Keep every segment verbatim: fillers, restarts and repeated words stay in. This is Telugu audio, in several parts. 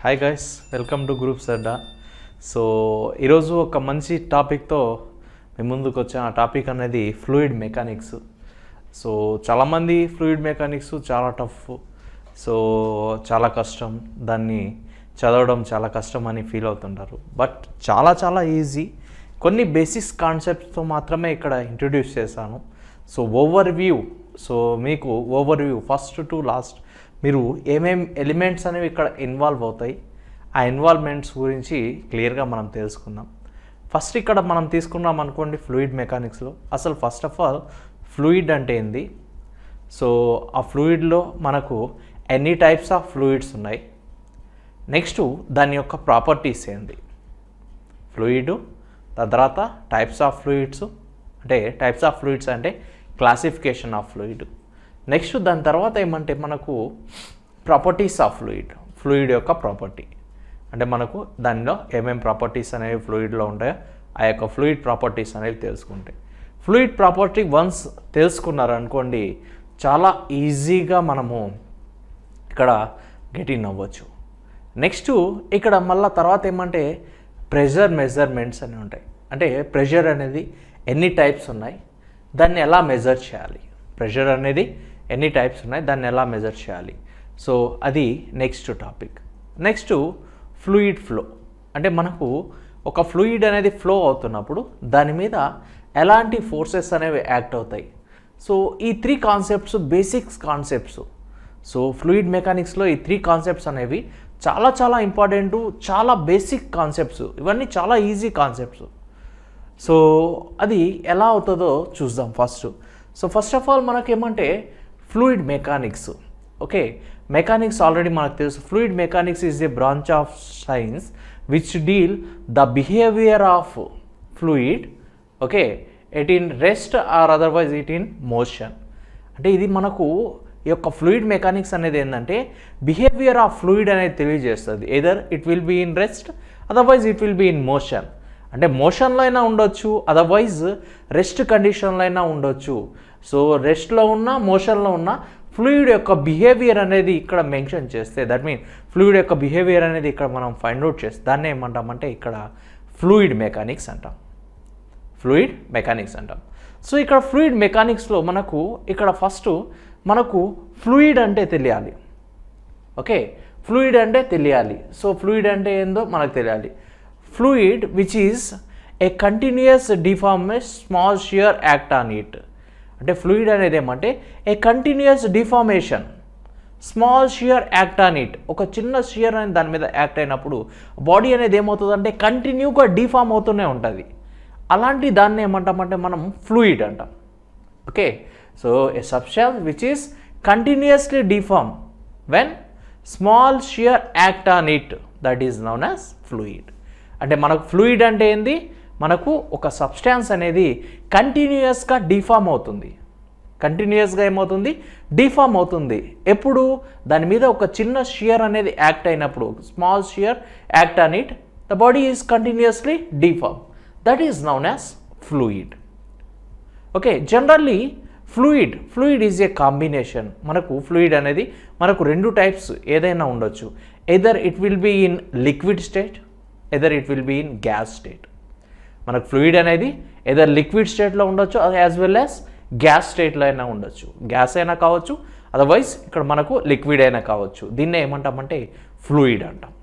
Hi guys, welcome to group Sadda. So ఈరోజు ఒక మంచి టాపిక్తో మేము ముందుకు వచ్చాం. ఆ టాపిక్ అనేది ఫ్లూయిడ్ మెకానిక్స్. సో చాలామంది ఫ్లూయిడ్ మెకానిక్స్ చాలా టఫ్, సో చాలా కష్టం, దాన్ని చదవడం చాలా కష్టం అని ఫీల్ అవుతుంటారు. బట్ చాలా చాలా ఈజీ. కొన్ని బేసిక్స్ కాన్సెప్ట్స్తో మాత్రమే ఇక్కడ ఇంట్రడ్యూస్ చేశాను. సో ఓవర్ వ్యూ, సో మీకు overview first to last మీరు ఏమేం ఎలిమెంట్స్ అనేవి ఇక్కడ ఇన్వాల్వ్ అవుతాయి, ఆ ఇన్వాల్వ్మెంట్స్ గురించి క్లియర్గా మనం తెలుసుకుందాం. ఫస్ట్ ఇక్కడ మనం తీసుకున్నాం అనుకోండి ఫ్లూయిడ్ మెకానిక్స్లో. అసలు ఫస్ట్ ఆఫ్ ఆల్ ఫ్లూయిడ్ అంటే ఏంది, సో ఆ ఫ్లూయిడ్లో మనకు ఎన్ని టైప్స్ ఆఫ్ ఫ్లూయిడ్స్ ఉన్నాయి, నెక్స్ట్ దాని యొక్క ప్రాపర్టీస్ ఏంది, ఫ్లూయిడ్, దాని తర్వాత టైప్స్ ఆఫ్ ఫ్లూయిడ్స్, అంటే టైప్స్ ఆఫ్ ఫ్లూయిడ్స్ అంటే క్లాసిఫికేషన్ ఆఫ్ ఫ్లూయిడ్, నెక్స్ట్ దాని తర్వాత ఏమంటే మనకు ప్రాపర్టీస్ ఆఫ్ ఫ్లూయిడ్, ఫ్లూయిడ్ యొక్క ప్రాపర్టీ అంటే మనకు దానిలో ఏమేమి ప్రాపర్టీస్ అనేవి ఫ్లూయిడ్లో ఉంటాయో ఆ యొక్క ఫ్లూయిడ్ ప్రాపర్టీస్ అనేవి తెలుసుకుంటాయి. ఫ్లూయిడ్ ప్రాపర్టీ వన్స్ తెలుసుకున్నారు అనుకోండి, చాలా ఈజీగా మనము ఇక్కడ గెట్ ఇన్ అవ్వచ్చు. నెక్స్ట్ ఇక్కడ మళ్ళీ తర్వాత ఏమంటే ప్రెషర్ మెజర్మెంట్స్ అని ఉంటాయి. అంటే ప్రెషర్ అనేది ఎన్ని టైప్స్ ఉన్నాయి, దాన్ని ఎలా మెజర్ చేయాలి, ప్రెషర్ అనేది ఎన్ని టైప్స్ ఉన్నాయి, దాన్ని ఎలా మెజర్ చేయాలి. సో అది next topic. Next fluid flow, అంటే మనకు ఒక ఫ్లూయిడ్ అనేది ఫ్లో అవుతున్నప్పుడు దాని మీద ఎలాంటి ఫోర్సెస్ అనేవి యాక్ట్ అవుతాయి. సో ఈ three concepts basics concepts. So fluid మెకానిక్స్లో ఈ త్రీ కాన్సెప్ట్స్ అనేవి చాలా చాలా ఇంపార్టెంట్, చాలా బేసిక్ కాన్సెప్ట్స్, ఇవన్నీ చాలా ఈజీ కాన్సెప్ట్స్. సో అది ఎలా అవుతుందో చూద్దాం first. So first of all మనకేమంటే fluid mechanics. Okay, mechanics already మనకు తెలుసు. Fluid mechanics is a branch of science which deal the behaviour of fluid, okay, it in rest or otherwise it in motion. అంటే ఇది మనకు ఈ యొక్క ఫ్లూయిడ్ మెకానిక్స్ అనేది ఏంటంటే బిహేవియర్ ఆఫ్ ఫ్లూయిడ్ అనేది తెలియజేస్తుంది. Either it will be in rest, otherwise it will be in motion. అంటే మోషన్లో అయినా ఉండొచ్చు, అదర్వైజ్ రెస్ట్ కండిషన్లో అయినా ఉండొచ్చు. సో రెస్ట్లో ఉన్న మోషన్లో ఉన్న ఫ్లూయిడ్ యొక్క బిహేవియర్ అనేది ఇక్కడ మెన్షన్ చేస్తే, దట్ మీన్ ఫ్లూయిడ్ యొక్క బిహేవియర్ అనేది ఇక్కడ మనం ఫైండ్ అవుట్ చేస్తే దాన్ని ఏమంటామంటే ఇక్కడ ఫ్లూయిడ్ మెకానిక్స్ అంటాం. ఫ్లూయిడ్ మెకానిక్స్ అంటాం. సో ఇక్కడ ఫ్లూయిడ్ మెకానిక్స్లో మనకు ఇక్కడ ఫస్ట్ మనకు ఫ్లూయిడ్ అంటే తెలియాలి. ఓకే, ఫ్లూయిడ్ అంటే తెలియాలి. సో ఫ్లూయిడ్ అంటే ఏందో మనకు తెలియాలి. Fluid which is a continuous deformation small shear act on it. అంటే ఫ్లూయిడ్ అనేది ఏమంటే a continuous deformation small shear act on it. ఒక చిన్న షియర్ అనేది దాని మీద యాక్ట్ అయినప్పుడు బాడీ అనేది ఏమవుతుందంటే కంటిన్యూగా డిఫార్మ్ అవుతూనే ఉంటుంది. అలాంటి దాన్ని ఏమంటామంటే మనం ఫ్లూయిడ్ అంటాం. Okay, so a substance which is continuously deform when small shear act on it, that is known as fluid. అంటే మనకు ఫ్లూయిడ్ అంటే ఏంది, మనకు ఒక సబ్స్టాన్స్ అనేది కంటిన్యూయస్గా డిఫార్మ్ అవుతుంది. కంటిన్యూయస్గా ఏమవుతుంది, డిఫార్మ్ అవుతుంది. ఎప్పుడు దాని మీద ఒక చిన్న షియర్ అనేది యాక్ట్ అయినప్పుడు, small shear act on it, the body is continuously deform, that is known as fluid. Okay, generally fluid fluid is a combination. మనకు ఫ్లూయిడ్ అనేది మనకు రెండు టైప్స్ ఏదైనా ఉండొచ్చు. Either it will be in liquid state, either it will be in gas state. మనకు ఫ్లూయిడ్ అనేది ఎదర్ లిక్విడ్ స్టేట్లో ఉండొచ్చు, యాజ్ వెల్ యాజ్ గ్యాస్ స్టేట్లో అయినా ఉండొచ్చు. గ్యాస్ అయినా కావచ్చు, అదర్వైజ్ ఇక్కడ మనకు లిక్విడ్ అయినా కావచ్చు. దీన్నే ఏమంటామంటే ఫ్లూయిడ్ అంటాం.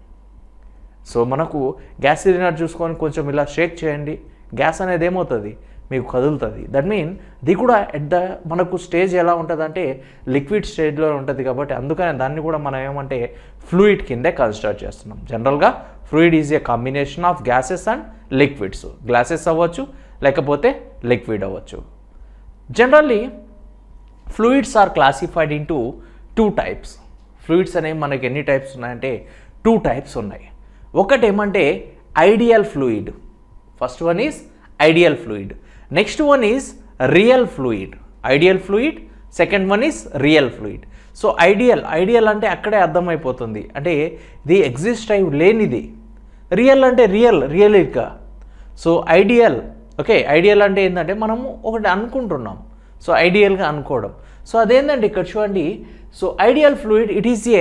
సో మనకు గ్యాస్ సిలిండర్ చూసుకొని కొంచెం ఇలా షేక్ చేయండి, గ్యాస్ అనేది ఏమవుతుంది, మీకు కదులుతుంది. దట్ మీన్ ఇది కూడా ఎట్ ద మనకు స్టేజ్ ఎలా ఉంటుంది అంటే లిక్విడ్ స్టేజ్లో ఉంటుంది. కాబట్టి అందుకనే దాన్ని కూడా మనం ఏమంటే ఫ్లూయిడ్ కిందే కన్సిడర్ చేస్తున్నాం. జనరల్గా fluid is a combination of gases and liquids. Glasses అవ్వచ్చు, లేకపోతే లిక్విడ్ అవ్వచ్చు. Generally fluids are classified into two types. Fluids అనేవి మనకి ఎన్ని టైప్స్ ఉన్నాయంటే టూ టైప్స్ ఉన్నాయి. ఒకటి ఏమంటే ideal fluid, first one is ideal fluid. Next one is real fluid. Ideal fluid, second one is real fluid. So ideal ideal అంటే అక్కడే అర్థమైపోతుంది, అంటే ఇది ఎగ్జిస్ట్ అయి లేనిది. రియల్ అంటే రియల్ రియల్గా. సో ఐడియల్, ఓకే, ఐడియల్ అంటే ఏంటంటే మనము ఒకటి అనుకుంటున్నాం, సో ఐడియల్గా అనుకోవడం. సో అదేంటంటే ఇక్కడ చూడండి, so ideal fluid it is a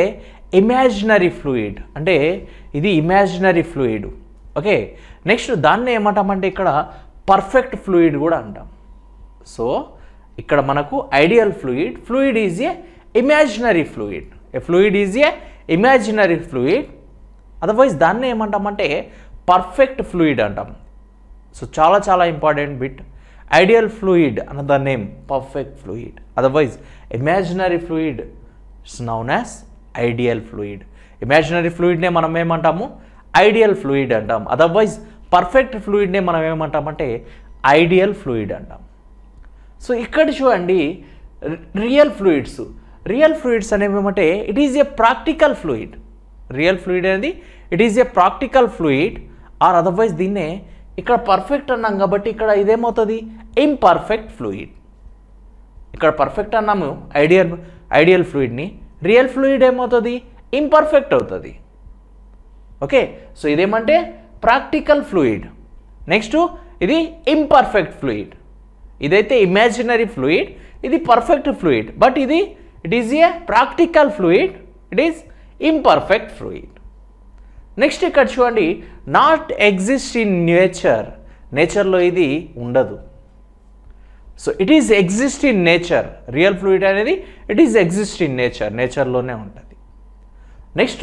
imaginary fluid, అంటే ఇది ఇమాజినరీ ఫ్లూయిడ్. ఓకే, నెక్స్ట్ దాన్ని ఏమంటామంటే ఇక్కడ పర్ఫెక్ట్ ఫ్లూయిడ్ కూడా అంటాం. సో ఇక్కడ మనకు ideal fluid, fluid is a imaginary fluid, a fluid is a imaginary fluid. Otherwise దాన్ని ఏమంటామంటే పర్ఫెక్ట్ ఫ్లూయిడ్ అంటాం. సో చాలా చాలా important bit. Ideal fluid another name perfect fluid, otherwise imaginary fluid it's known as ideal fluid. Imaginary ఫ్లూయిడ్నే మనం ఏమంటాము ఐడియల్ ఫ్లూయిడ్ అంటాం. అదర్వైజ్ పర్ఫెక్ట్ ఫ్లూయిడ్నే మనం ఏమంటామంటే ఐడియల్ ఫ్లూయిడ్ అంటాం. సో ఇక్కడ చూడండి రియల్ ఫ్లూయిడ్స్, రియల్ ఫ్లూయిడ్స్ అనేవి ఏమంటే it is a practical fluid. Real fluid అనేది it is a practical fluid, or otherwise దీన్నే ఇక్కడ పర్ఫెక్ట్ అన్నాం కాబట్టి ఇక్కడ ఇదేమవుతుంది ఇంపర్ఫెక్ట్ ఫ్లూయిడ్. ఇక్కడ పర్ఫెక్ట్ అన్నాము ఐడియల్ ఐడియల్ ఫ్లూయిడ్ని, రియల్ ఫ్లూయిడ్ ఏమవుతుంది ఇంపర్ఫెక్ట్ అవుతుంది. ఓకే, సో ఇదేమంటే ప్రాక్టికల్ ఫ్లూయిడ్. నెక్స్ట్ ఇది ఇంపర్ఫెక్ట్ ఫ్లూయిడ్. ఇదైతే ఇమాజినరీ ఫ్లూయిడ్, ఇది పర్ఫెక్ట్ ఫ్లూయిడ్, బట్ ఇది it is a practical fluid, it is imperfect fluid. Next ఇక్కడ చూడండి నాట్ ఎగ్జిస్ట్ ఇన్ నేచర్, నేచర్లో ఇది ఉండదు. So it is exist in nature, real fluid అనేది it is exist in nature, నేచర్లోనే ఉంటుంది. Next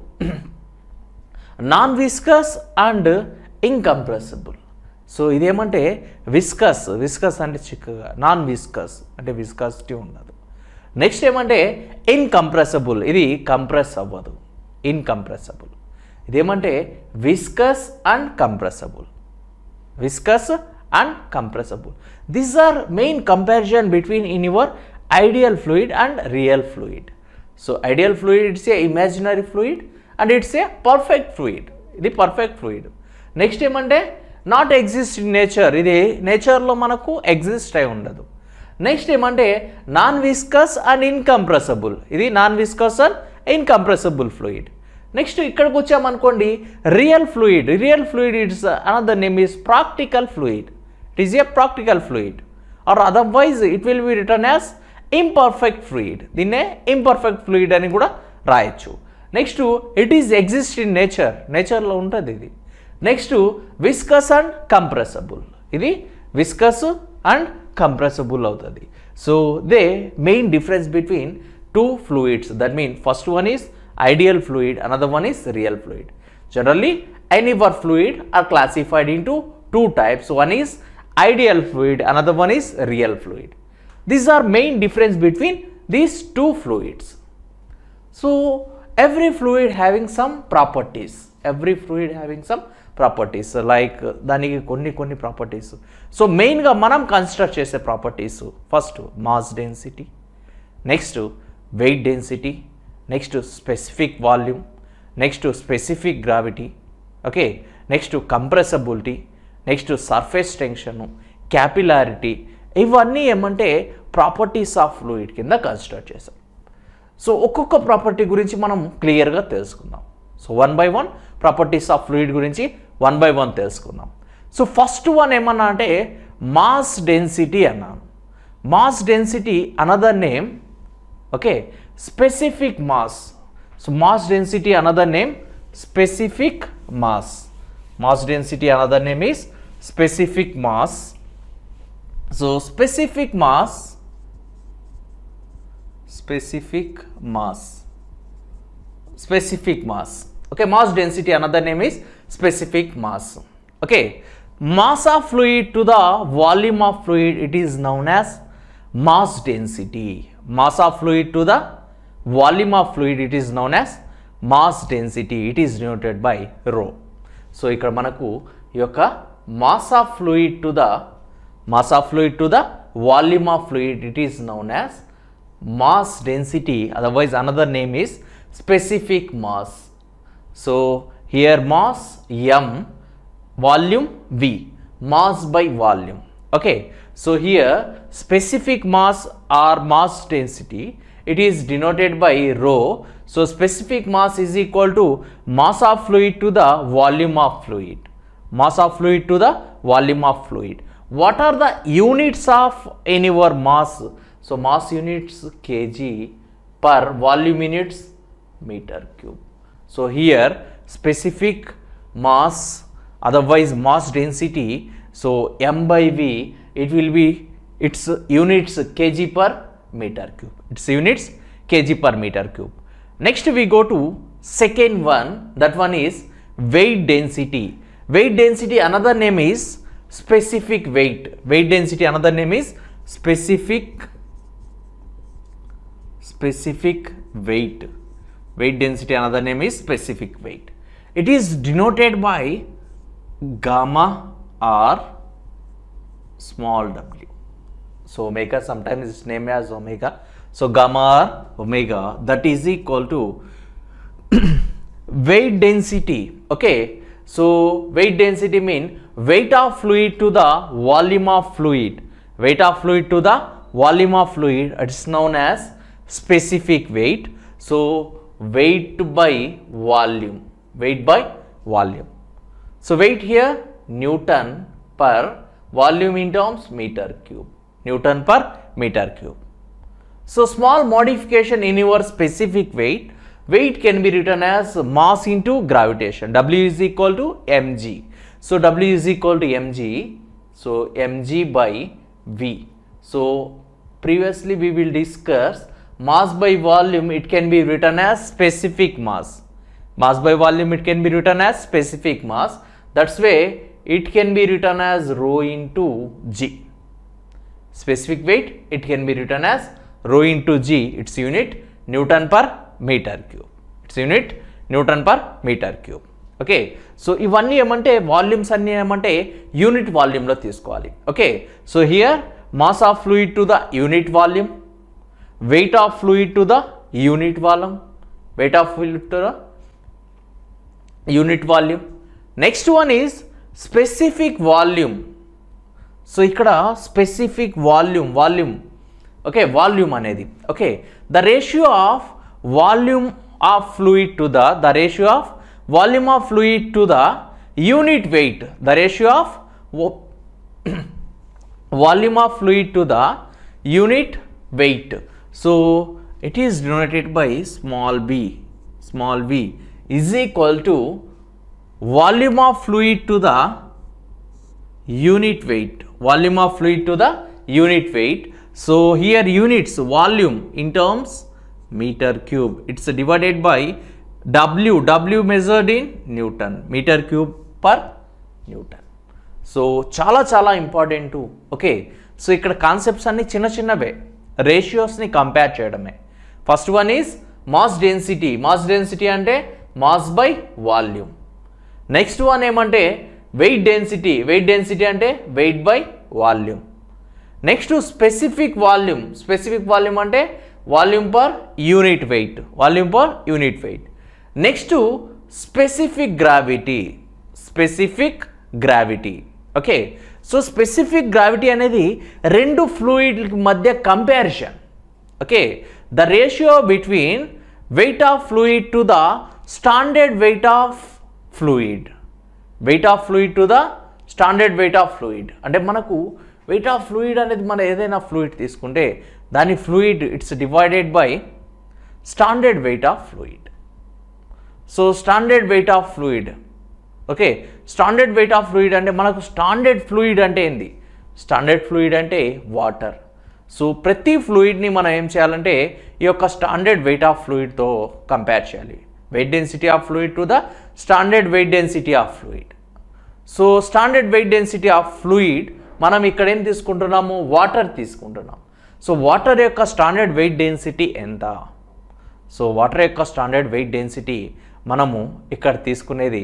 non viscous and incompressible. So ఇదేమంటే విస్కస్, విస్కస్ అంటే చిక్కగా, నాన్ విస్కస్ అంటే విస్కాసిటీ ఉండదు. నెక్స్ట్ ఏమంటే ఇన్కంప్రెసిబుల్, ఇది కంప్రెస్ అవ్వదు, ఇన్కంప్రెసిబుల్. ఇదేమంటే viscous and compressible, viscous and compressible. These are main comparison between in your ideal fluid and real fluid. So ideal fluid it's a imaginary fluid and it's a perfect fluid, ఇది పర్ఫెక్ట్ ఫ్లూయిడ్. నెక్స్ట్ ఏమంటే నాట్ ఎగ్జిస్ట్ ఇన్ నేచర్, ఇది నేచర్లో మనకు ఎగ్జిస్ట్ అయి ఉండదు. నెక్స్ట్ ఏమంటే నాన్ విస్కస్ అండ్ ఇన్కంప్రెసిబుల్, ఇది non viscous and incompressible fluid. Next ఇక్కడికి వచ్చామనుకోండి real fluid, real fluid it's another name is practical fluid, it is a practical fluid, or otherwise it will be return as imperfect fluid, దీన్నే ఇంపర్ఫెక్ట్ ఫ్లూయిడ్ అని కూడా రాయొచ్చు. Next it is exist in nature, నేచర్లో ఉంటుంది ఇది. నెక్స్ట్ విస్కస్ అండ్ కంప్రెసిబుల్, ఇది విస్కస్ అండ్ కంప్రెసిబుల్ అవుతుంది. So the main difference between two fluids, that mean first one is ideal fluid, another one is real fluid. Generally any one fluid are classified into two types, one is ideal fluid, another one is real fluid. These are main difference between these two fluids. So every fluid having some properties, every fluid having some properties, like daniki konni konni properties. So main ga manam construct chese properties, first mass density, next weight density, next to specific volume, next to specific gravity, okay, next to compressibility, next to surface tension, capillarity, ఇవన్నీ ఏమంటే ప్రాపర్టీస్ ఆఫ్ ఫ్లూయిడ్ కింద కన్సిడర్ చేసాం. సో ఒక్కొక్క ప్రాపర్టీ గురించి మనం క్లియర్గా తెలుసుకుందాం. So one by one properties of fluid గురించి వన్ బై వన్ తెలుసుకుందాం. సో ఫస్ట్ వన్ ఏమన్నా అంటే మాస్ డెన్సిటీ అన్నాను. Mass density another name, okay, specific mass. So mass density another name specific mass, mass density another name is specific mass. So specific mass, specific mass, specific mass, okay, mass density another name is specific mass. Okay, mass of fluid to the volume of fluid, it is known as mass density. Mass of fluid to the volume of fluid, it is known as mass density, it is denoted by rho. So ఇక్కడ మనకు ఈ యొక్క mass of fluid to the mass of fluid to the volume of fluid, it is known as mass density, otherwise another name is specific mass. So here mass m, volume v, mass by volume. Okay, so here specific mass or mass density, it is denoted by rho. So specific mass is equal to mass of fluid to the volume of fluid, mass of fluid to the volume of fluid. What are the units of in your mass? So mass units kg, per volume units meter cube. So here specific mass, otherwise mass density, so m by v, it will be its units kg per meter cube, its units kg per meter cube. Next we go to second one, that one is weight density. Weight density, another name is specific weight. Weight density, another name is specific specific weight. Weight density, another name is specific weight. It is denoted by gamma or small w. So omega, sometimes it's named as omega. So gamma or omega, that is equal to weight density. Okay, so weight density mean weight of fluid to the volume of fluid. Weight of fluid to the volume of fluid, it is known as specific weight. So weight by volume, weight by volume. So weight here Newton per volume in terms meter cube, Newton per meter cube. So small modification in your specific weight, weight can be written as mass into gravitation. W is equal to mg. So W is equal to mg. So mg by v. So previously we will discuss mass by volume, it can be written as specific mass. Mass by volume, it can be written as specific mass. That's why it can be written as rho into g. Specific weight, it can be written as rho into g, its unit Newton per meter cube. Its unit Newton per meter cube. Okay, so ఇవన్నీ ఏమంటే వాల్యూమ్స్ అన్నీ ఏమంటే యూనిట్ వాల్యూమ్లో తీసుకోవాలి. Okay, so here mass of fluid to the unit volume, weight of fluid to the unit volume, weight of fluid to the unit volume. Next one is specific volume. So ikkada specific volume, volume, okay, volume anedi, okay, the ratio of volume of fluid to the, the ratio of volume of fluid to the unit weight, the ratio of volume of fluid to the unit weight. So it is denoted by small b, small v is equal to volume of fluid to the unit weight, volume of fluid to the unit weight. So here units volume in terms meter cube, it's divided by w, w measured in Newton, meter cube per Newton. So chala chala important too. Okay, so ikkada concepts anni chinna chinnave, రేషియోస్ని కంపేర్ చేయడమే. First one is mass density. Mass density అంటే mass by volume. Next one ఏమంటే వెయిట్ డెన్సిటీ. వెయిట్ డెన్సిటీ అంటే weight by volume. Next specific volume. Specific volume అంటే volume per unit weight, volume per unit weight. Next specific gravity. Specific gravity. Okay, so specific gravity అనేది రెండు ఫ్లూయిడ్ మధ్య comparison. Okay, the ratio between weight of fluid to the standard weight of fluid. Wait of fluid to the standard weight of fluid అంటే మనకు వెయిట్ ఆఫ్ ఫ్లూయిడ్ అనేది మనం ఏదైనా ఫ్లూయిడ్ తీసుకుంటే దాని fluid it's divided by standard weight of fluid. So standard weight of fluid. Okay, standard weight of fluid అంటే మనకు స్టాండర్డ్ ఫ్లూయిడ్ అంటే ఏంది? స్టాండర్డ్ ఫ్లూయిడ్ అంటే వాటర్. సో ప్రతి ఫ్లూయిడ్ని మనం ఏం చేయాలంటే ఈ యొక్క స్టాండర్డ్ వెయిట్ ఆఫ్ ఫ్లూయిడ్తో కంపేర్ చేయాలి. Weight density of fluid to the standard weight density of fluid. So standard weight density of fluid మనం ఇక్కడ ఏం తీసుకుంటున్నాము? వాటర్ తీసుకుంటున్నాం. సో వాటర్ యొక్క స్టాండర్డ్ వెయిట్ డెన్సిటీ ఎంత? సో వాటర్ యొక్క స్టాండర్డ్ వెయిట్ డెన్సిటీ మనము ఇక్కడ తీసుకునేది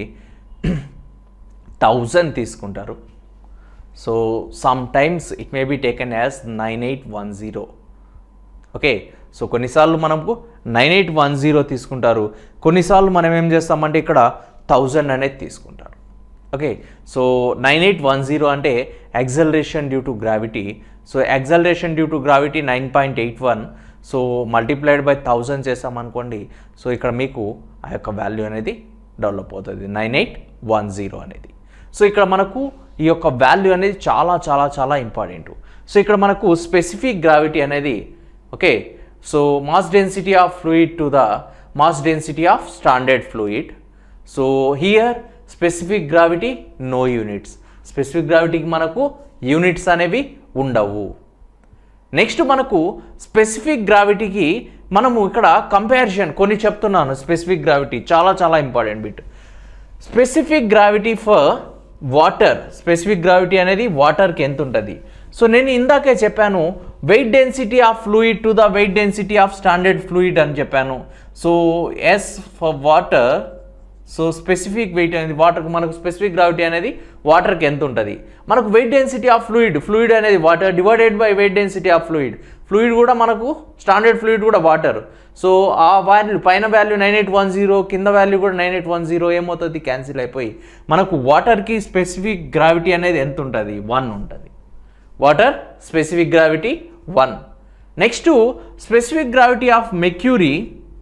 థౌజండ్ తీసుకుంటారు. So sometimes it may be taken as nine eight one zero. Okay, so కొన్నిసార్లు మనకు నైన్ ఎయిట్ వన్ జీరో తీసుకుంటారు, కొన్నిసార్లు మనం ఏం చేస్తామంటే ఇక్కడ థౌజండ్ అనేది తీసుకుంటారు. Okay, so nine eight one zero అంటే acceleration due to gravity. So acceleration due to gravity nine point eight one. So multiplied by thousand చేసామనుకోండి, సో ఇక్కడ మీకు ఆ యొక్క వాల్యూ అనేది డెవలప్ అవుతుంది, నైన్ ఎయిట్ వన్ జీరో అనేది. సో ఇక్కడ మనకు ఈ యొక్క వాల్యూ అనేది చాలా చాలా చాలా ఇంపార్టెంట్. సో ఇక్కడ మనకు స్పెసిఫిక్ గ్రావిటీ అనేది, okay, so mass density of fluid to the mass density of standard fluid. So here specific gravity no units. Specific gravity ki manaku units అనేవి ఉండవు. నెక్స్ట్ మనకు స్పెసిఫిక్ గ్రావిటీకి మనము ఇక్కడ కంపారిజన్ కొన్ని చెప్తున్నాను. స్పెసిఫిక్ గ్రావిటీ చాలా చాలా important bit. Specific gravity for water, specific gravity అనేది వాటర్కి ఎంత ఉంటుంది. సో నేను ఇందాకే చెప్పాను weight density of fluid to the weight density of standard fluid అని చెప్పాను. So S for water, so specific weight అనేది వాటర్కి, మనకు స్పెసిఫిక్ గ్రావిటీ అనేది వాటర్కి ఎంత ఉంటుంది. మనకు weight density of fluid, fluid అనేది water divided by weight density of fluid. Fluid కూడా మనకు స్టాండర్డ్ ఫ్లూయిడ్ కూడా వాటర్. సో ఆ వాల్యూ పైన value nine eight one zero, కింద వాల్యూ కూడా నైన్ ఎయిట్ వన్ జీరో ఏమవుతుంది, క్యాన్సిల్ అయిపోయి మనకు వాటర్కి స్పెసిఫిక్ గ్రావిటీ అనేది ఎంత ఉంటుంది, వన్ ఉంటుంది. Water specific gravity one. Next specific gravity of mercury,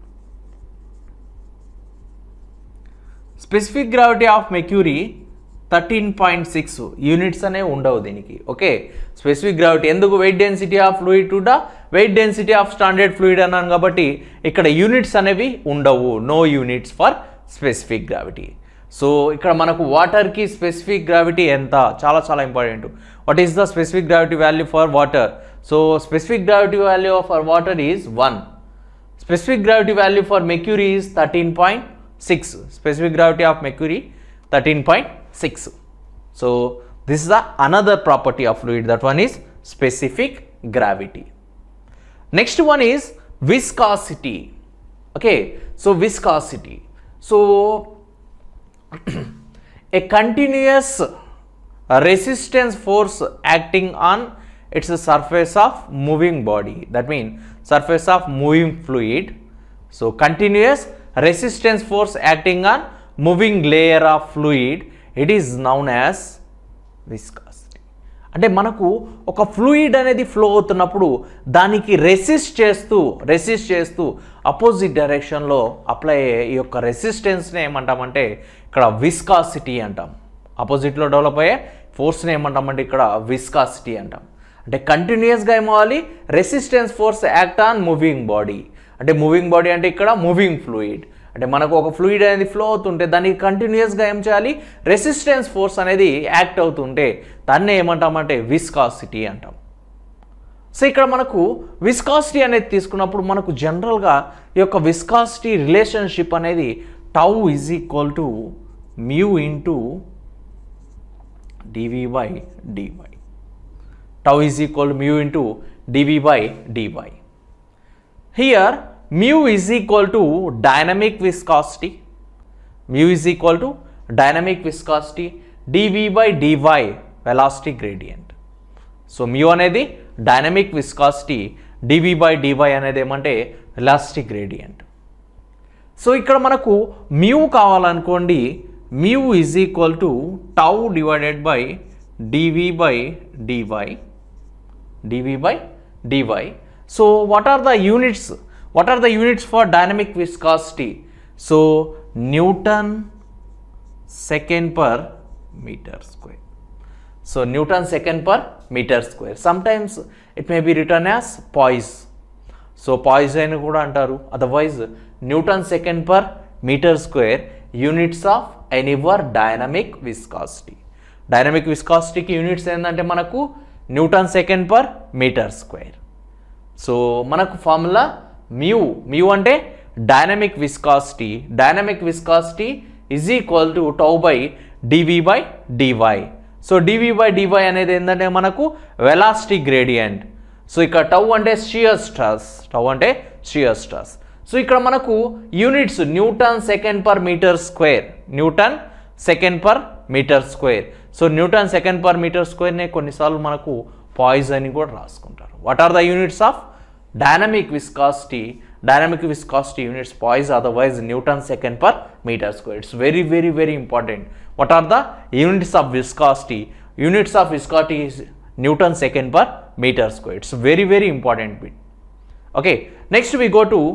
specific gravity of mercury thirteen point six units అనేవి ఉండవు దీనికి. ఓకే, స్పెసిఫిక్ గ్రావిటీ ఎందుకు, weight density of fluid to the weight density of standard fluid అన్నాను కాబట్టి ఇక్కడ యూనిట్స్ అనేవి ఉండవు. No units for specific gravity. So ఇక్కడ మనకు వాటర్కి స్పెసిఫిక్ గ్రావిటీ ఎంత, చాలా చాలా important. What is the specific gravity value for water? So specific gravity value for water is one. Specific gravity value for mercury is thirteen point six. Specific gravity of mercury thirteen point six. So this is the another property of fluid. That one is specific gravity. Next one is viscosity. Okay, so viscosity. So a continuous resistance force acting on its surface of moving body. That means surface of moving fluid. So continuous resistance force acting on moving layer of fluid, it is known as viscosity. అంటే మనకు ఒక ఫ్లూయిడ్ అనేది ఫ్లో అవుతున్నప్పుడు దానికి రెసిస్ట్ చేస్తూ రెసిస్ట్ చేస్తూ అపోజిట్ డైరెక్షన్లో అప్లై అయ్యే ఈ యొక్క రెసిస్టెన్స్ని ఏమంటామంటే ఇక్కడ విస్కాసిటీ అంటాం. ఆపోజిట్లో డెవలప్ అయ్యే ఫోర్స్ని ఏమంటామంటే ఇక్కడ విస్కాసిటీ అంటాం. అంటే కంటిన్యూస్గా ఏమవ్వాలి, resistance force act on moving body. అంటే మూవింగ్ బాడీ అంటే ఇక్కడ మూవింగ్ ఫ్లూయిడ్. అంటే మనకు ఒక ఫ్లూయిడ్ అనేది ఫ్లో అవుతుంటే దానికి కంటిన్యూస్గా ఏం చేయాలి, రెసిస్టెన్స్ ఫోర్స్ అనేది యాక్ట్ అవుతుంటే దాన్ని ఏమంటామంటే విస్కాసిటీ అంటాం. సో ఇక్కడ మనకు విస్కాసిటీ అనేది తీసుకున్నప్పుడు మనకు జనరల్గా ఈ యొక్క విస్కాసిటీ రిలేషన్షిప్ అనేది tau is equal to mu into dv by dy. Tau is equal mu into dv by dy. Here mu is equal to dynamic viscosity. Mu is equal to dynamic viscosity dv by dy velocity gradient. So mu అనేది dynamic viscosity, dv by dy అనేది ఏమంటే velocity gradient. సో ఇక్కడ మనకు mu కావాలనుకోండి, mu is equal to tau divided by dv by dy, dv by dy. So what are the units? What are the units for dynamic viscosity? So Newton second per meter square. So Newton second per meter square. Sometimes it may be written as poise. So poise అని కూడా అంటారు. Otherwise Newton second per meter square units of any dynamic viscosity. Dynamic viscosity కి units ఏంటంటే మనకు Newton second per meter square. So మనకు ఫార్ములా మ్యూ, మ్యూ అంటే dynamic viscosity. Dynamic viscosity is equal to tau by dv by dy. So dv by dy అనేది ఏంటంటే మనకు వెలాసిటీ గ్రేడియంట్. సో ఇక్కడ టౌ అంటే షియర్ స్ట్రెస్, టౌ అంటే షియర్ స్ట్రెస్. సో ఇక్కడ మనకు units newton second per metre square, newton second per metre square. So newton second per metre స్క్వేర్నే కొన్నిసార్లు మనకు పాయిజ్ అని కూడా రాసుకుంటారు. What are the units of dynamic viscosity? Dynamic viscosity units poise, otherwise Newton second per meter square. It's very very very important. What are the units of viscosity? Units of viscosity is Newton second per meter square. It's very very important bit. Okay, next we go to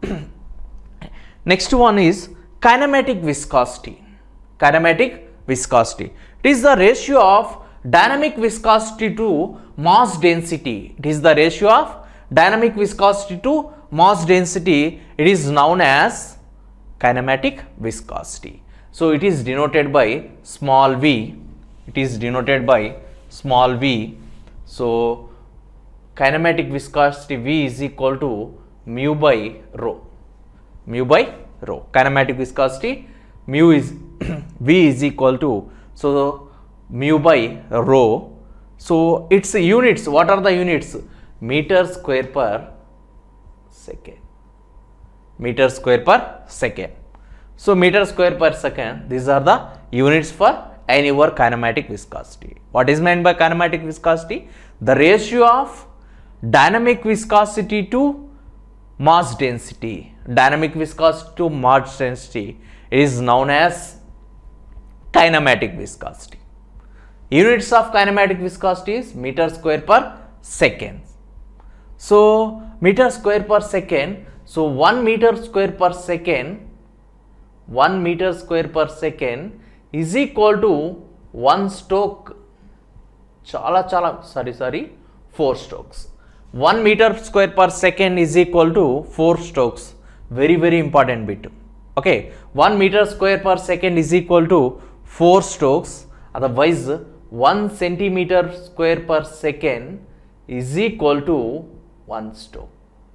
next one is kinematic viscosity. Kinematic viscosity, it is the ratio of dynamic viscosity to mass density. It is the ratio of dynamic viscosity to mass density, it is known as kinematic viscosity. So it is denoted by small v, it is denoted by small v. So kinematic viscosity v is equal to mu by rho, mu by rho. Kinematic viscosity mu is v is equal to, so mu by rho. So its units, what are the units? Meter square per second, meter square per second. So meter square per second, these are the units for any work kinematic viscosity. What is meant by kinematic viscosity? The ratio of dynamic viscosity to mass density. Dynamic viscosity to mass density, it is known as kinematic viscosity. Units of kinematic viscosity is meter square per second. So meter square per second, so one meter square per second, one meter square per second is equal to one stroke, chala chala sorry sorry four strokes. one meter square per second is equal to four strokes. Very very important bit. Okay, one meter square per second is equal to four strokes. Otherwise one centimeter square per second is equal to one stroke.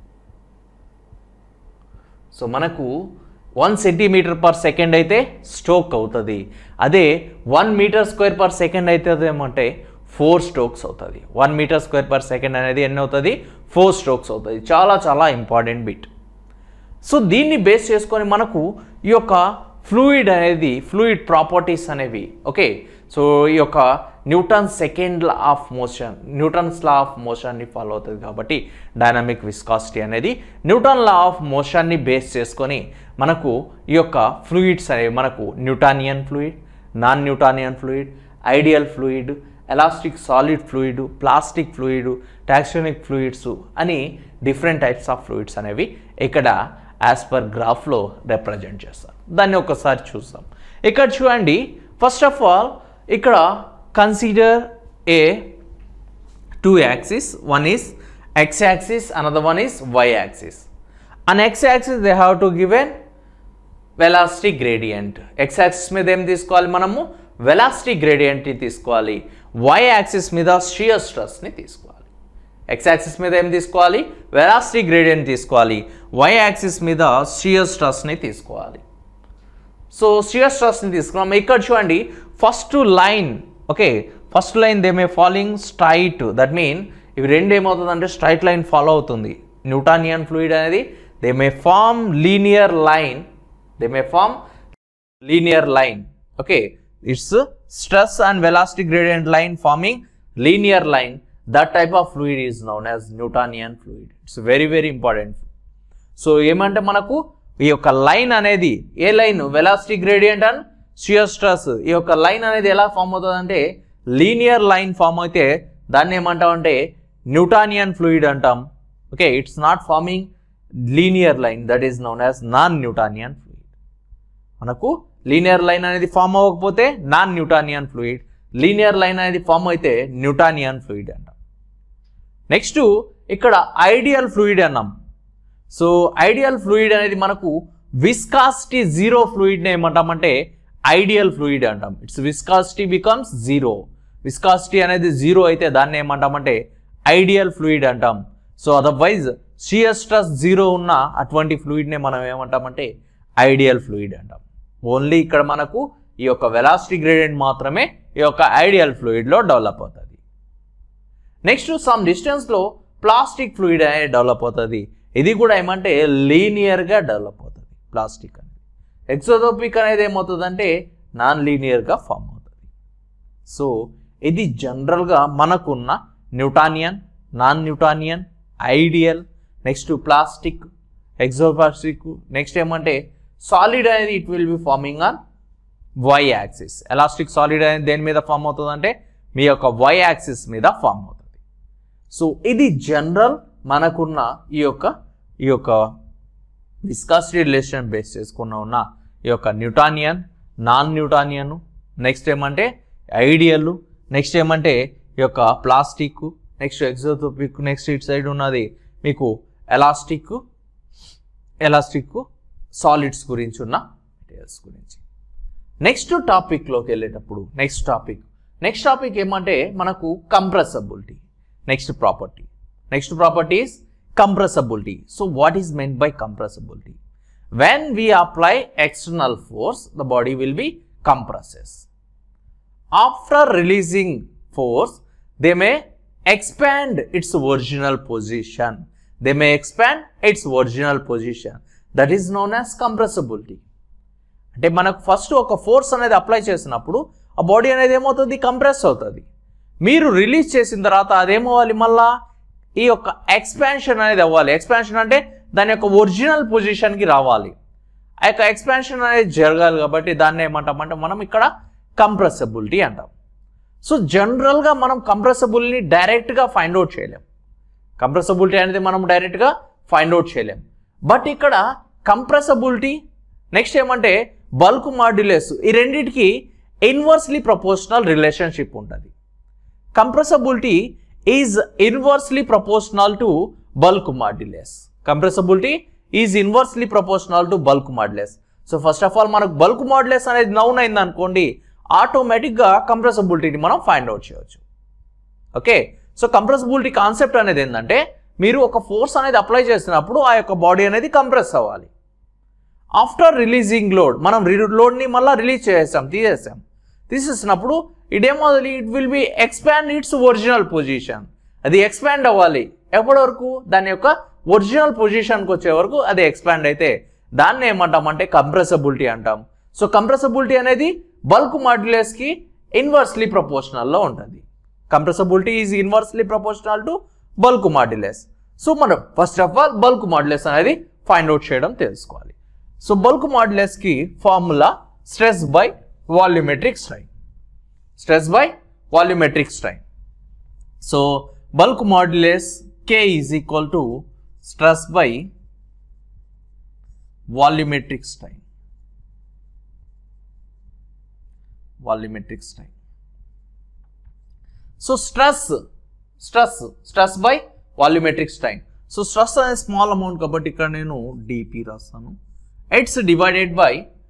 So manaku one centimeter per second అయితే స్ట్రోక్ అవుతుంది. అదే one meter square per second అయితే ఏమంటే four strokes అవుతుంది. one meter square per second అనేది ఎన్ని అవుతుంది? four strokes అవుతుంది. చాలా చాలా ఇంపార్టెంట్ బిట్. సో దీన్ని బేస్ చేసుకొని మనకు ఈ యొక్క ఫ్లూయిడ్ అనేది, ఫ్లూయిడ్ ప్రాపర్టీస్ అనేవి, ఓకే, సో ఈ యొక్క Newton second law of motion, Newton's law of మోషన్ని ఫాలో అవుతుంది. కాబట్టి డైనమిక్ విస్కాసిటీ అనేది న్యూటన్ లా ఆఫ్ మోషన్ని బేస్ చేసుకొని మనకు ఈ యొక్క ఫ్లూయిడ్స్ అనేవి మనకు Newtonian fluid, non Newtonian fluid, ideal fluid, elastic solid fluid, plastic fluid, thixotropic fluids అని డిఫరెంట్ టైప్స్ ఆఫ్ ఫ్లూయిడ్స్ అనేవి ఇక్కడ యాజ్ పర్ గ్రాఫ్లో రిప్రజెంట్ చేస్తారు. దాన్ని ఒకసారి చూద్దాం. ఇక్కడ చూడండి, ఫస్ట్ ఆఫ్ ఆల్ ఇక్కడ consider a two axis, one is x axis, another one is y axis. On x axis they have to give a velocity gradient. X axis మీద ఏం తీసుకోవాలి మనము? వెలాసిటీ గ్రేడియంట్ ని తీసుకోవాలి. y axis మీద షియర్ స్ట్రెస్ ని తీసుకోవాలి. x axis మీద ఏం తీసుకోవాలి? వెలాసిటీ గ్రేడియంట్ తీసుకోవాలి. y axis మీద షియర్ స్ట్రెస్ ని తీసుకోవాలి. సో షియర్ స్ట్రెస్ ని తీసుకున్నాం. ఇక్కడ చూడండి, first line, okay, first line they may following straight, that mean ఇవి రెండు ఏమవుతుందంటే స్ట్రైట్ లైన్ ఫాలో అవుతుంది. న్యూటానియన్ ఫ్లూయిడ్ అనేది they may form linear line, they may form linear line, okay, it's stress and velocity gradient line forming linear line. That type of fluid is known as Newtonian fluid. It's very very important. So ఏమంటే మనకు ఈ యొక్క లైన్ అనేది, ఏ line? Velocity gradient and shear stress. ఈ యొక్క లైన్ అనేది ఎలా ఫామ్ అవుతుంది అంటే లీనియర్ లైన్ ఫామ్ అయితే దాన్ని ఏమంటాం అంటే న్యూటానియన్ ఫ్లూయిడ్ అంటాం. Okay, it's not forming linear line, that is known as non Newtonian fluid. మనకు లీనియర్ లైన్ అనేది ఫామ్ అవ్వకపోతే non Newtonian fluid, linear line అనేది ఫామ్ అయితే న్యూటానియన్ ఫ్లూయిడ్ అంటాం. నెక్స్ట్ ఇక్కడ ఐడియల్ ఫ్లూయిడ్ అన్నాం. సో ఐడియల్ ఫ్లూయిడ్ అనేది మనకు విస్కాసిటీ జీరో ఫ్లూయిడ్ని ఏమంటామంటే ఐడియల్ ఫ్లూయిడ్ అంటాం. It's viscosity becomes zero. Viscosity అనేది జీరో అయితే దాన్ని ఏమంటామంటే ఐడియల్ ఫ్లూయిడ్ అంటాం. So otherwise shear stress zero ఉన్న అటువంటి ఫ్లూయిడ్ని మనం ఏమంటామంటే ఐడియల్ ఫ్లూయిడ్ అంటాం. ఓన్లీ ఇక్కడ మనకు ఈ యొక్క వెలాసిటీ గ్రేడియంట్ మాత్రమే ఈ యొక్క ఐడియల్ ఫ్లూయిడ్లో డెవలప్ అవుతుంది. నెక్స్ట్ సమ్ డిస్టెన్స్లో ప్లాస్టిక్ ఫ్లూయిడ్ అనేది డెవలప్ అవుతుంది. ఇది కూడా ఏమంటే లీనియర్గా డెవలప్ అవుతుంది ప్లాస్టిక్ అనేది. ఎక్సోథోపిక్ అనేది ఏమవుతుందంటే నాన్ లీనియర్గా ఫామ్ అవుతుంది. సో ఇది జనరల్గా మనకున్న Newtonian, non Newtonian, ideal, next plastic, thixotropic, next ఏమంటే సాలిడ్ అనేది it will be forming on y axis. Elastic solid అనేది దేని మీద ఫామ్ అవుతుందంటే మీ యొక్క వై యాక్సిస్ మీద ఫామ్ అవుతుంది. సో ఇది జనరల్ మనకున్న ఈ యొక్క ఈ యొక్క విస్కాసిటీ రిలేషన్ బేస్ చేసుకున్న ఉన్న ఈ యొక్క న్యూటానియన్, నాన్ న్యూటానియన్, నెక్స్ట్ ఏమంటే ఐడియల్, నెక్స్ట్ ఏమంటే ఈ యొక్క plastic, next thixotropic, next it side ఉన్నది మీకు ఎలాస్టిక్, ఎలాస్టిక్ సాలిడ్స్ గురించి ఉన్న మెటీరియల్స్ గురించి. నెక్స్ట్ టాపిక్లోకి వెళ్ళేటప్పుడు నెక్స్ట్ టాపిక్ నెక్స్ట్ టాపిక్ ఏమంటే మనకు compressibility. Next property next property is compressibility. So what is meant by compressibility? When we apply external force, the body will be compresses. After releasing force, they may expand its original position. They may expand its original position. That is known as compressibility. అంటే మనకు ఫస్ట్ ఒక ఫోర్స్ అనేది అప్లై చేసినప్పుడు ఆ బాడీ అనేది ఏమవుతుంది, కంప్రెస్ అవుతుంది. మీరు రిలీజ్ చేసిన తర్వాత అదేమవ్వాలి, మళ్ళా ఈ యొక్క ఎక్స్పాన్షన్ అనేది అవ్వాలి. ఎక్స్పాన్షన్ అంటే దాని యొక్క ఒరిజినల్ పొజిషన్కి రావాలి. ఆ యొక్క ఎక్స్పాన్షన్ అనేది జరగాలి కాబట్టి దాన్ని ఏమంటామంటే మనం ఇక్కడ కంప్రెసిబిలిటీ అంటాం. సో జనరల్గా మనం కంప్రెసిబిలిటీని డైరెక్ట్గా ఫైండ్ అవుట్ చేయలేం. కంప్రెసిబిలిటీ అనేది మనం డైరెక్ట్గా ఫైండ్ అవుట్ చేయలేం. బట్ ఇక్కడ కంప్రెసిబిలిటీ నెక్స్ట్ ఏమంటే బల్క్ మాడ్యులస్, ఈ రెండింటికి ఇన్వర్స్లీ ప్రపోర్షనల్ రిలేషన్షిప్ ఉంటుంది. Compressibility is inversely proportional to bulk modulus. Compressibility is inversely proportional to bulk modulus. So first of all మనకు bulk modulus అనేది నౌన్ అయింది అనుకోండి, ఆటోమేటిక్గా కంప్రెసిబిలిటీని మనం ఫైండ్ అవుట్ చేయవచ్చు. ఓకే, సో కంప్రెసిబిలిటీ కాన్సెప్ట్ అనేది ఏంటంటే మీరు ఒక ఫోర్స్ అనేది అప్లై చేసినప్పుడు ఆ యొక్క బాడీ అనేది కంప్రెస్ అవ్వాలి. ఆఫ్టర్ రిలీజింగ్ లోడ్, మనం లోడ్ని మళ్ళీ రిలీజ్ చేసాం, తీసేసాం. తీసేసినప్పుడు ఇదేమోది it will be expand its original position. అది ఎక్స్పాండ్ అవ్వాలి ఎప్పటి వరకు, దాని యొక్క ఒరిజినల్ పొజిషన్కి వచ్చే వరకు అది ఎక్స్పాండ్ అయితే దాన్ని ఏమంటామంటే కంప్రెసిబిలిటీ అంటాం. సో కంప్రెసిబిలిటీ అనేది బల్క్ మాడ్యులస్కి ఇన్వర్స్లీ ప్రపోర్షనల్లో ఉంటుంది. Compressibility is inversely proportional to bulk modulus. So మనం first of all bulk modulus అనేది ఫైండ్ అవుట్ చేయడం తెలుసుకోవాలి. సో బల్క్ మాడ్యులస్కి formula stress by volumetric strain. Stress by volumetric strain. So bulk modulus K is equal to stress by volumetric strain. Volumetric strain. So stress, stress, stress by volumetric strain. So stress is small amount kabatti ikkada nenu dp rasanu. It's divided by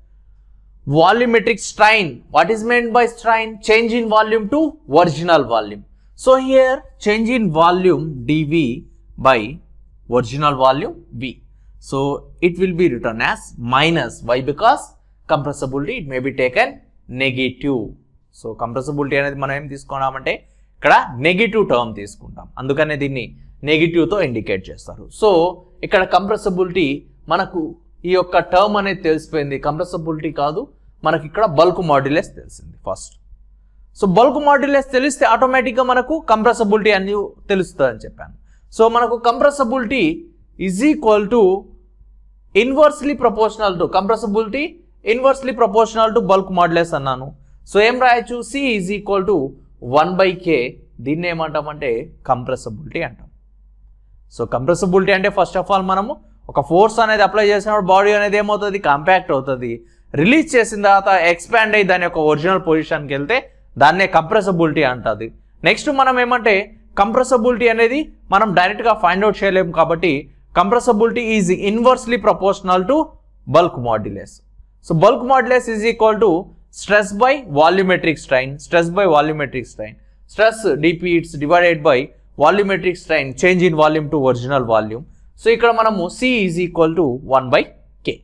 volumetric strain. What is meant by strain? Change in volume to original volume. So here change in volume dV by original volume V. So it will be written as minus. Why? Because compressibility it may be taken negative. So compressibility అనేది మనం ఏం తీసుకున్నామంటే ఇక్కడ నెగిటివ్ టర్మ్ తీసుకుంటాం, అందుకనే దీన్ని నెగిటివ్ తో ఇండికేట్ చేస్తారు. సో ఇక్కడ కంప్రెసిబిలిటీ మనకు ఈ యొక్క టర్మ్ అనేది తెలిసిపోయింది, కంప్రెసిబిలిటీ కాదు, మనకి ఇక్కడ బల్క్ మాడ్యులస్ తెలిసింది ఫస్ట్. సో బల్క్ మాడ్యులస్ తెలిస్తే ఆటోమేటిక్గా మనకు కంప్రెసిబిలిటీ అని తెలుస్తుంది అని చెప్పాను. సో మనకు compressibility is equal to inversely proportional to compressibility inversely proportional to bulk modulus అన్నాను. సో ఏం రాయొచ్చు, C is equal to one by K. దీన్ని ఏమంటామంటే కంప్రెసిబిలిటీ అంటాం. సో కంప్రెసిబిలిటీ అంటే ఫస్ట్ ఆఫ్ ఆల్ మనము ఒక ఫోర్స్ అనేది అప్లై చేసినప్పుడు బాడీ అనేది ఏమవుతుంది, కాంపాక్ట్ అవుతుంది. రిలీజ్ చేసిన తర్వాత ఎక్స్పాండ్ అయ్యి దాని యొక్క ఒరిజినల్ పొజిషన్కి వెళ్తే దాన్నే కంప్రెసిబిలిటీ అంటుంది. నెక్స్ట్ మనం ఏమంటే కంప్రెసిబిలిటీ అనేది మనం డైరెక్ట్గా ఫైండ్ అవుట్ చేయలేము కాబట్టి compressibility is inversely proportional to bulk modulus. So bulk modulus is equal to stress by volumetric strain. Stress by volumetric strain, stress DP it's divided by volumetric strain, change in volume to original volume. So ఇక్కడ మనము C is equal to one by K.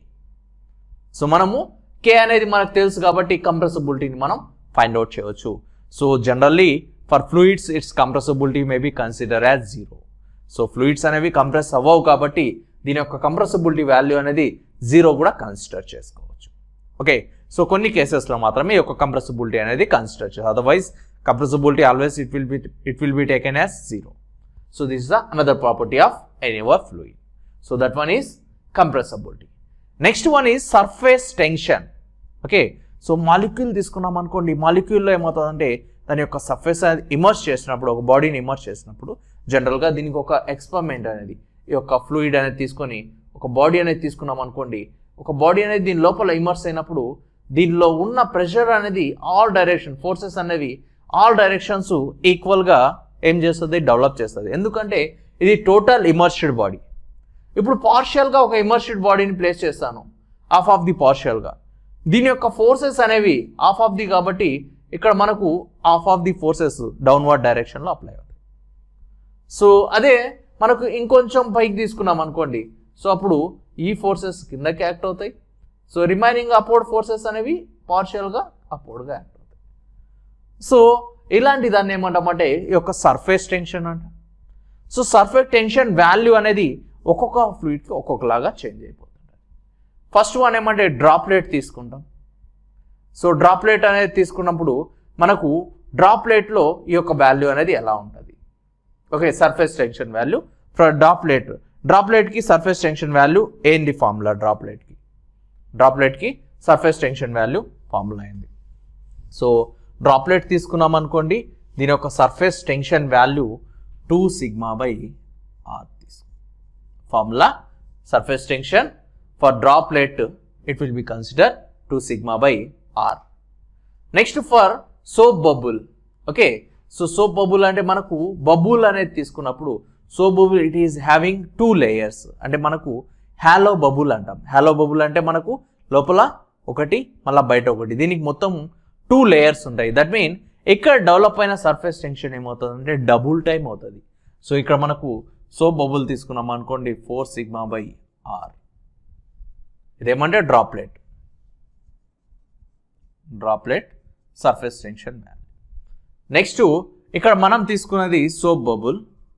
So మనము కే అనేది మనకు తెలుసు కాబట్టి కంప్రెసిబిలిటీని మనం ఫైండ్ అవుట్ చేయవచ్చు. So generally for fluids its compressibility may be consider as zero. So fluids అనేవి కంప్రెస్ అవ్వవు కాబట్టి దీని యొక్క కంప్రెసిబిలిటీ వాల్యూ అనేది జీరో కూడా కన్సిడర్ చేసుకోవచ్చు. ఓకే, సో కొన్ని కేసెస్లో మాత్రమే ఈ యొక్క కంప్రెసిబిలిటీ అనేది కన్సిడర్ చేయాలి, otherwise compressibility always it will be it will be taken as zero. So this is the another property of any of fluid. So that one is compressibility. Next one is surface tension. Okay, so molecule తీసుకున్నాం అనుకోండి, molecule లో ఏమవుతుందంటే దాని యొక్క సర్ఫేస్ అనేది ఇమర్స్ చేసినప్పుడు, ఒక బాడీని ఇమర్స్ చేసినప్పుడు జనరల్గా దీనికి ఒక ఎక్స్పెరిమెంట్ అనేది ఈ యొక్క ఫ్లూయిడ్ అనేది తీసుకొని ఒక బాడీ అనేది తీసుకున్నాం అనుకోండి, ఒక బాడీ అనేది దీని లోపల ఇమర్స్ అయినప్పుడు దీనిలో ఉన్న ప్రెషర్ అనేది ఆల్ డైరెక్షన్ ఫోర్సెస్ అనేవి ఆల్ డైరెక్షన్స్ ఈక్వల్గా ఏం చేస్తుంది, డెవలప్ చేస్తుంది. ఎందుకంటే ఇది టోటల్ ఇమర్స్డ్ బాడీ. ఇప్పుడు పార్షియల్గా ఒక ఇమర్స్డ్ బాడీని ప్లేస్ చేస్తాను హాఫ్ ఆఫ్ ది పార్షియల్గా. దీని యొక్క ఫోర్సెస్ అనేవి హాఫ్ ఆఫ్ ది కాబట్టి ఇక్కడ మనకు half of the forces downward డైరెక్షన్లో అప్లై అవుతాయి. సో అదే మనకు ఇంకొంచెం పైకి తీసుకున్నాం అనుకోండి, సో అప్పుడు ఈ ఫోర్సెస్ కిందకి యాక్ట్ అవుతాయి. సో రిమైనింగ్ అప్వర్డ్ ఫోర్సెస్ అనేవి పార్షియల్గా అప్వర్డ్గా యాక్ట్ అవుతాయి. సో ఇలాంటి దాన్ని ఏమంటామంటే ఈ యొక్క సర్ఫేస్ టెన్షన్ అంట. సో సర్ఫేస్ టెన్షన్ వాల్యూ అనేది ఒక్కొక్క ఫ్లూయిడ్కి ఒక్కొక్కలాగా చేంజ్ అయిపోతుంది. ఫస్ట్ వన్ ఏమంటే డ్రాప్లెట్ తీసుకుంటాం. సో డ్రాప్లెట్ అనేది తీసుకున్నప్పుడు మనకు డ్రాప్లెట్లో ఈ యొక్క వాల్యూ అనేది ఎలా ఉంటుంది? Okay, surface tension value for droplet. డ్రాప్లెట్కి సర్ఫేస్ టెన్షన్ వాల్యూ ఏంది ఫార్ములా? డ్రాప్లెట్కి డ్రాప్లెట్కి సర్ఫేస్ టెన్షన్ వాల్యూ ఫార్ములా అయింది. సో డ్రాప్లెట్ తీసుకున్నాం అనుకోండి, దీని యొక్క surface tension value two sigma by R తీసుకు. Formula surface tension for droplet it will be consider two sigma by R. Next for soap bubble. Okay, so soap bubble అంటే మనకు బబుల్ అనేది తీసుకున్నప్పుడు soap bubble it is having two layers. అంటే మనకు హ్యాలో బబుల్ అంటాం. హ్యాలో బబుల్ అంటే మనకు లోపల ఒకటి మళ్ళీ బయట ఒకటి, దీనికి మొత్తం టూ లేయర్స్ ఉంటాయి. దట్ మీన్ ఇక్కడ డెవలప్ అయిన సర్ఫేస్ టెన్షన్ ఏమవుతుంది అంటే డబుల్ టైం అవుతుంది. సో ఇక్కడ మనకు సోప్ బబుల్ తీసుకున్నాం అనుకోండి ఫోర్ సిగ్మా బై ఆర్. ఇదేమంటే droplet droplet surface tension value. Next ఇక్కడ మనం తీసుకున్నది soap bubble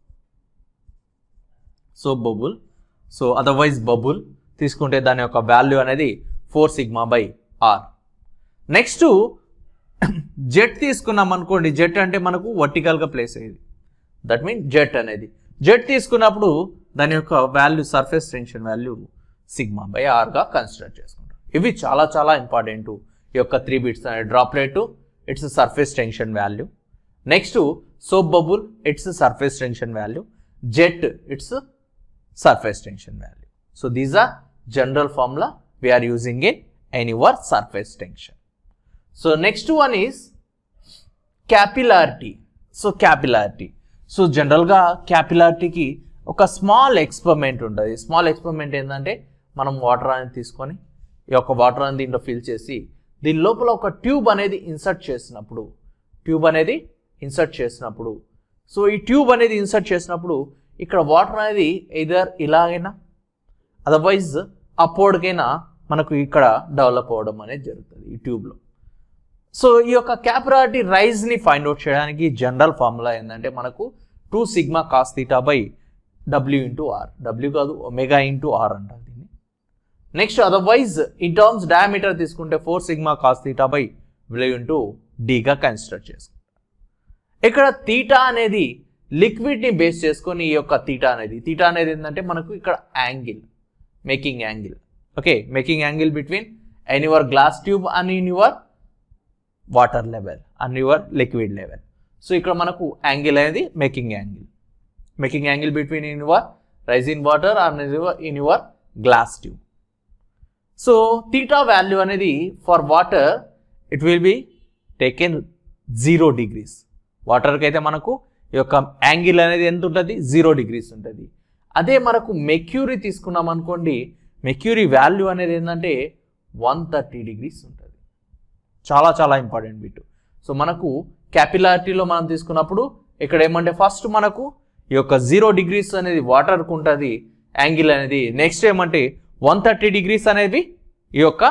soap bubble so otherwise bubble తీసుకుంటే దాని యొక్క వాల్యూ అనేది four sigma by R. Next jet తీసుకున్నాం అనుకోండి, జెట్ అంటే మనకు వర్టికల్గా ప్లేస్ అయ్యేది. దట్ మీన్ జెట్ అనేది జెట్ తీసుకున్నప్పుడు దాని యొక్క value surface tension value sigma by ఆర్గా కన్సిడర్ చేసుకుంటాం. ఇవి చాలా చాలా ఇంపార్టెంట్. ఈ యొక్క త్రీ బిట్స్ అనేది droplet its surface tension value, next soap bubble its surface tension value, jet its surface tension value. So these are general formula we are using in any our surface tension. So next one is capillarity. So capillarity. So general గా capillarity కి ఒక స్మాల్ ఎక్స్పెరిమెంట్ ఉంటుంది. స్మాల్ ఎక్స్పెరిమెంట్ ఏంటంటే మనం వాటర్ అనేది తీసుకొని ఈ యొక్క వాటర్ అనేది దీంట్లో ఫిల్ చేసి దీని లోపల ఒక ట్యూబ్ అనేది ఇన్సర్ట్ చేసినప్పుడు ట్యూబ్ అనేది ఇన్సర్ట్ చేసినప్పుడు సో ఈ ట్యూబ్ అనేది ఇన్సర్ట్ చేసినప్పుడు ఇక్కడ వాటర్ అనేది ఎయిదర్ ఇలాగైనా అదర్వైజ్ అప్వర్డ్కైనా మనకు ఇక్కడ డెవలప్ అవ్వడం అనేది జరుగుతుంది ఈ ట్యూబ్లో. సో ఈ యొక్క క్యాపిలారిటీ రైజ్ని ఫైండ్ అవుట్ చేయడానికి జనరల్ ఫార్ములా ఏంటంటే మనకు two sigma cos theta by W into R. W కాదు ఒమేగా ఇంటూ ఆర్ అంటారు దీన్ని. Next otherwise in terms diameter తీసుకుంటే four sigma cos theta by W into డీగా కన్సిడర్ చేసుకుంటాం. ఇక్కడ థీటా అనేది లిక్విడ్ని బేస్ చేసుకొని ఈ యొక్క థీటా అనేది థీటా అనేది ఏంటంటే మనకు ఇక్కడ angle making angle. Okay, making angle between in your glass tube and in your water level and your liquid level. So ఇక్కడ మనకు యాంగిల్ అనేది making angle making angle between in your rise in water and in your glass tube. So theta value అనేది for water it will be taken zero degrees. వాటర్కి అయితే మనకు ఈ యొక్క యాంగిల్ అనేది ఎంత ఉంటుంది? జీరో డిగ్రీస్ ఉంటుంది. అదే మనకు మెక్యూరీ తీసుకున్నాం అనుకోండి, మెక్యూరీ వాల్యూ అనేది ఏంటంటే వన్ థర్టీ డిగ్రీస్ ఉంటుంది. చాలా చాలా ఇంపార్టెంట్ బిట్. సో మనకు క్యాపిలారిటీలో మనం తీసుకున్నప్పుడు ఇక్కడ ఏమంటే ఫస్ట్ మనకు ఈ యొక్క జీరో డిగ్రీస్ అనేది వాటర్కు ఉంటుంది యాంగిల్ అనేది. నెక్స్ట్ ఏమంటే వన్ థర్టీ డిగ్రీస్ అనేది ఈ యొక్క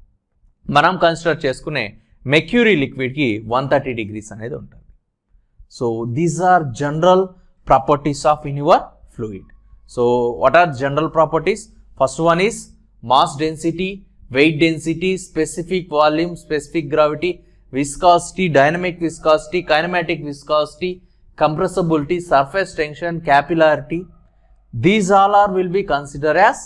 మనం కన్సిడర్ చేసుకునే మెక్యూరీ లిక్విడ్కి వన్ థర్టీ డిగ్రీస్ అనేది ఉంటుంది. So these are general properties of in your fluid. So what are general properties? First one is mass density, weight density, specific volume, specific gravity, viscosity, dynamic viscosity, kinematic viscosity, compressibility, surface tension, capillarity. These all are will be considered as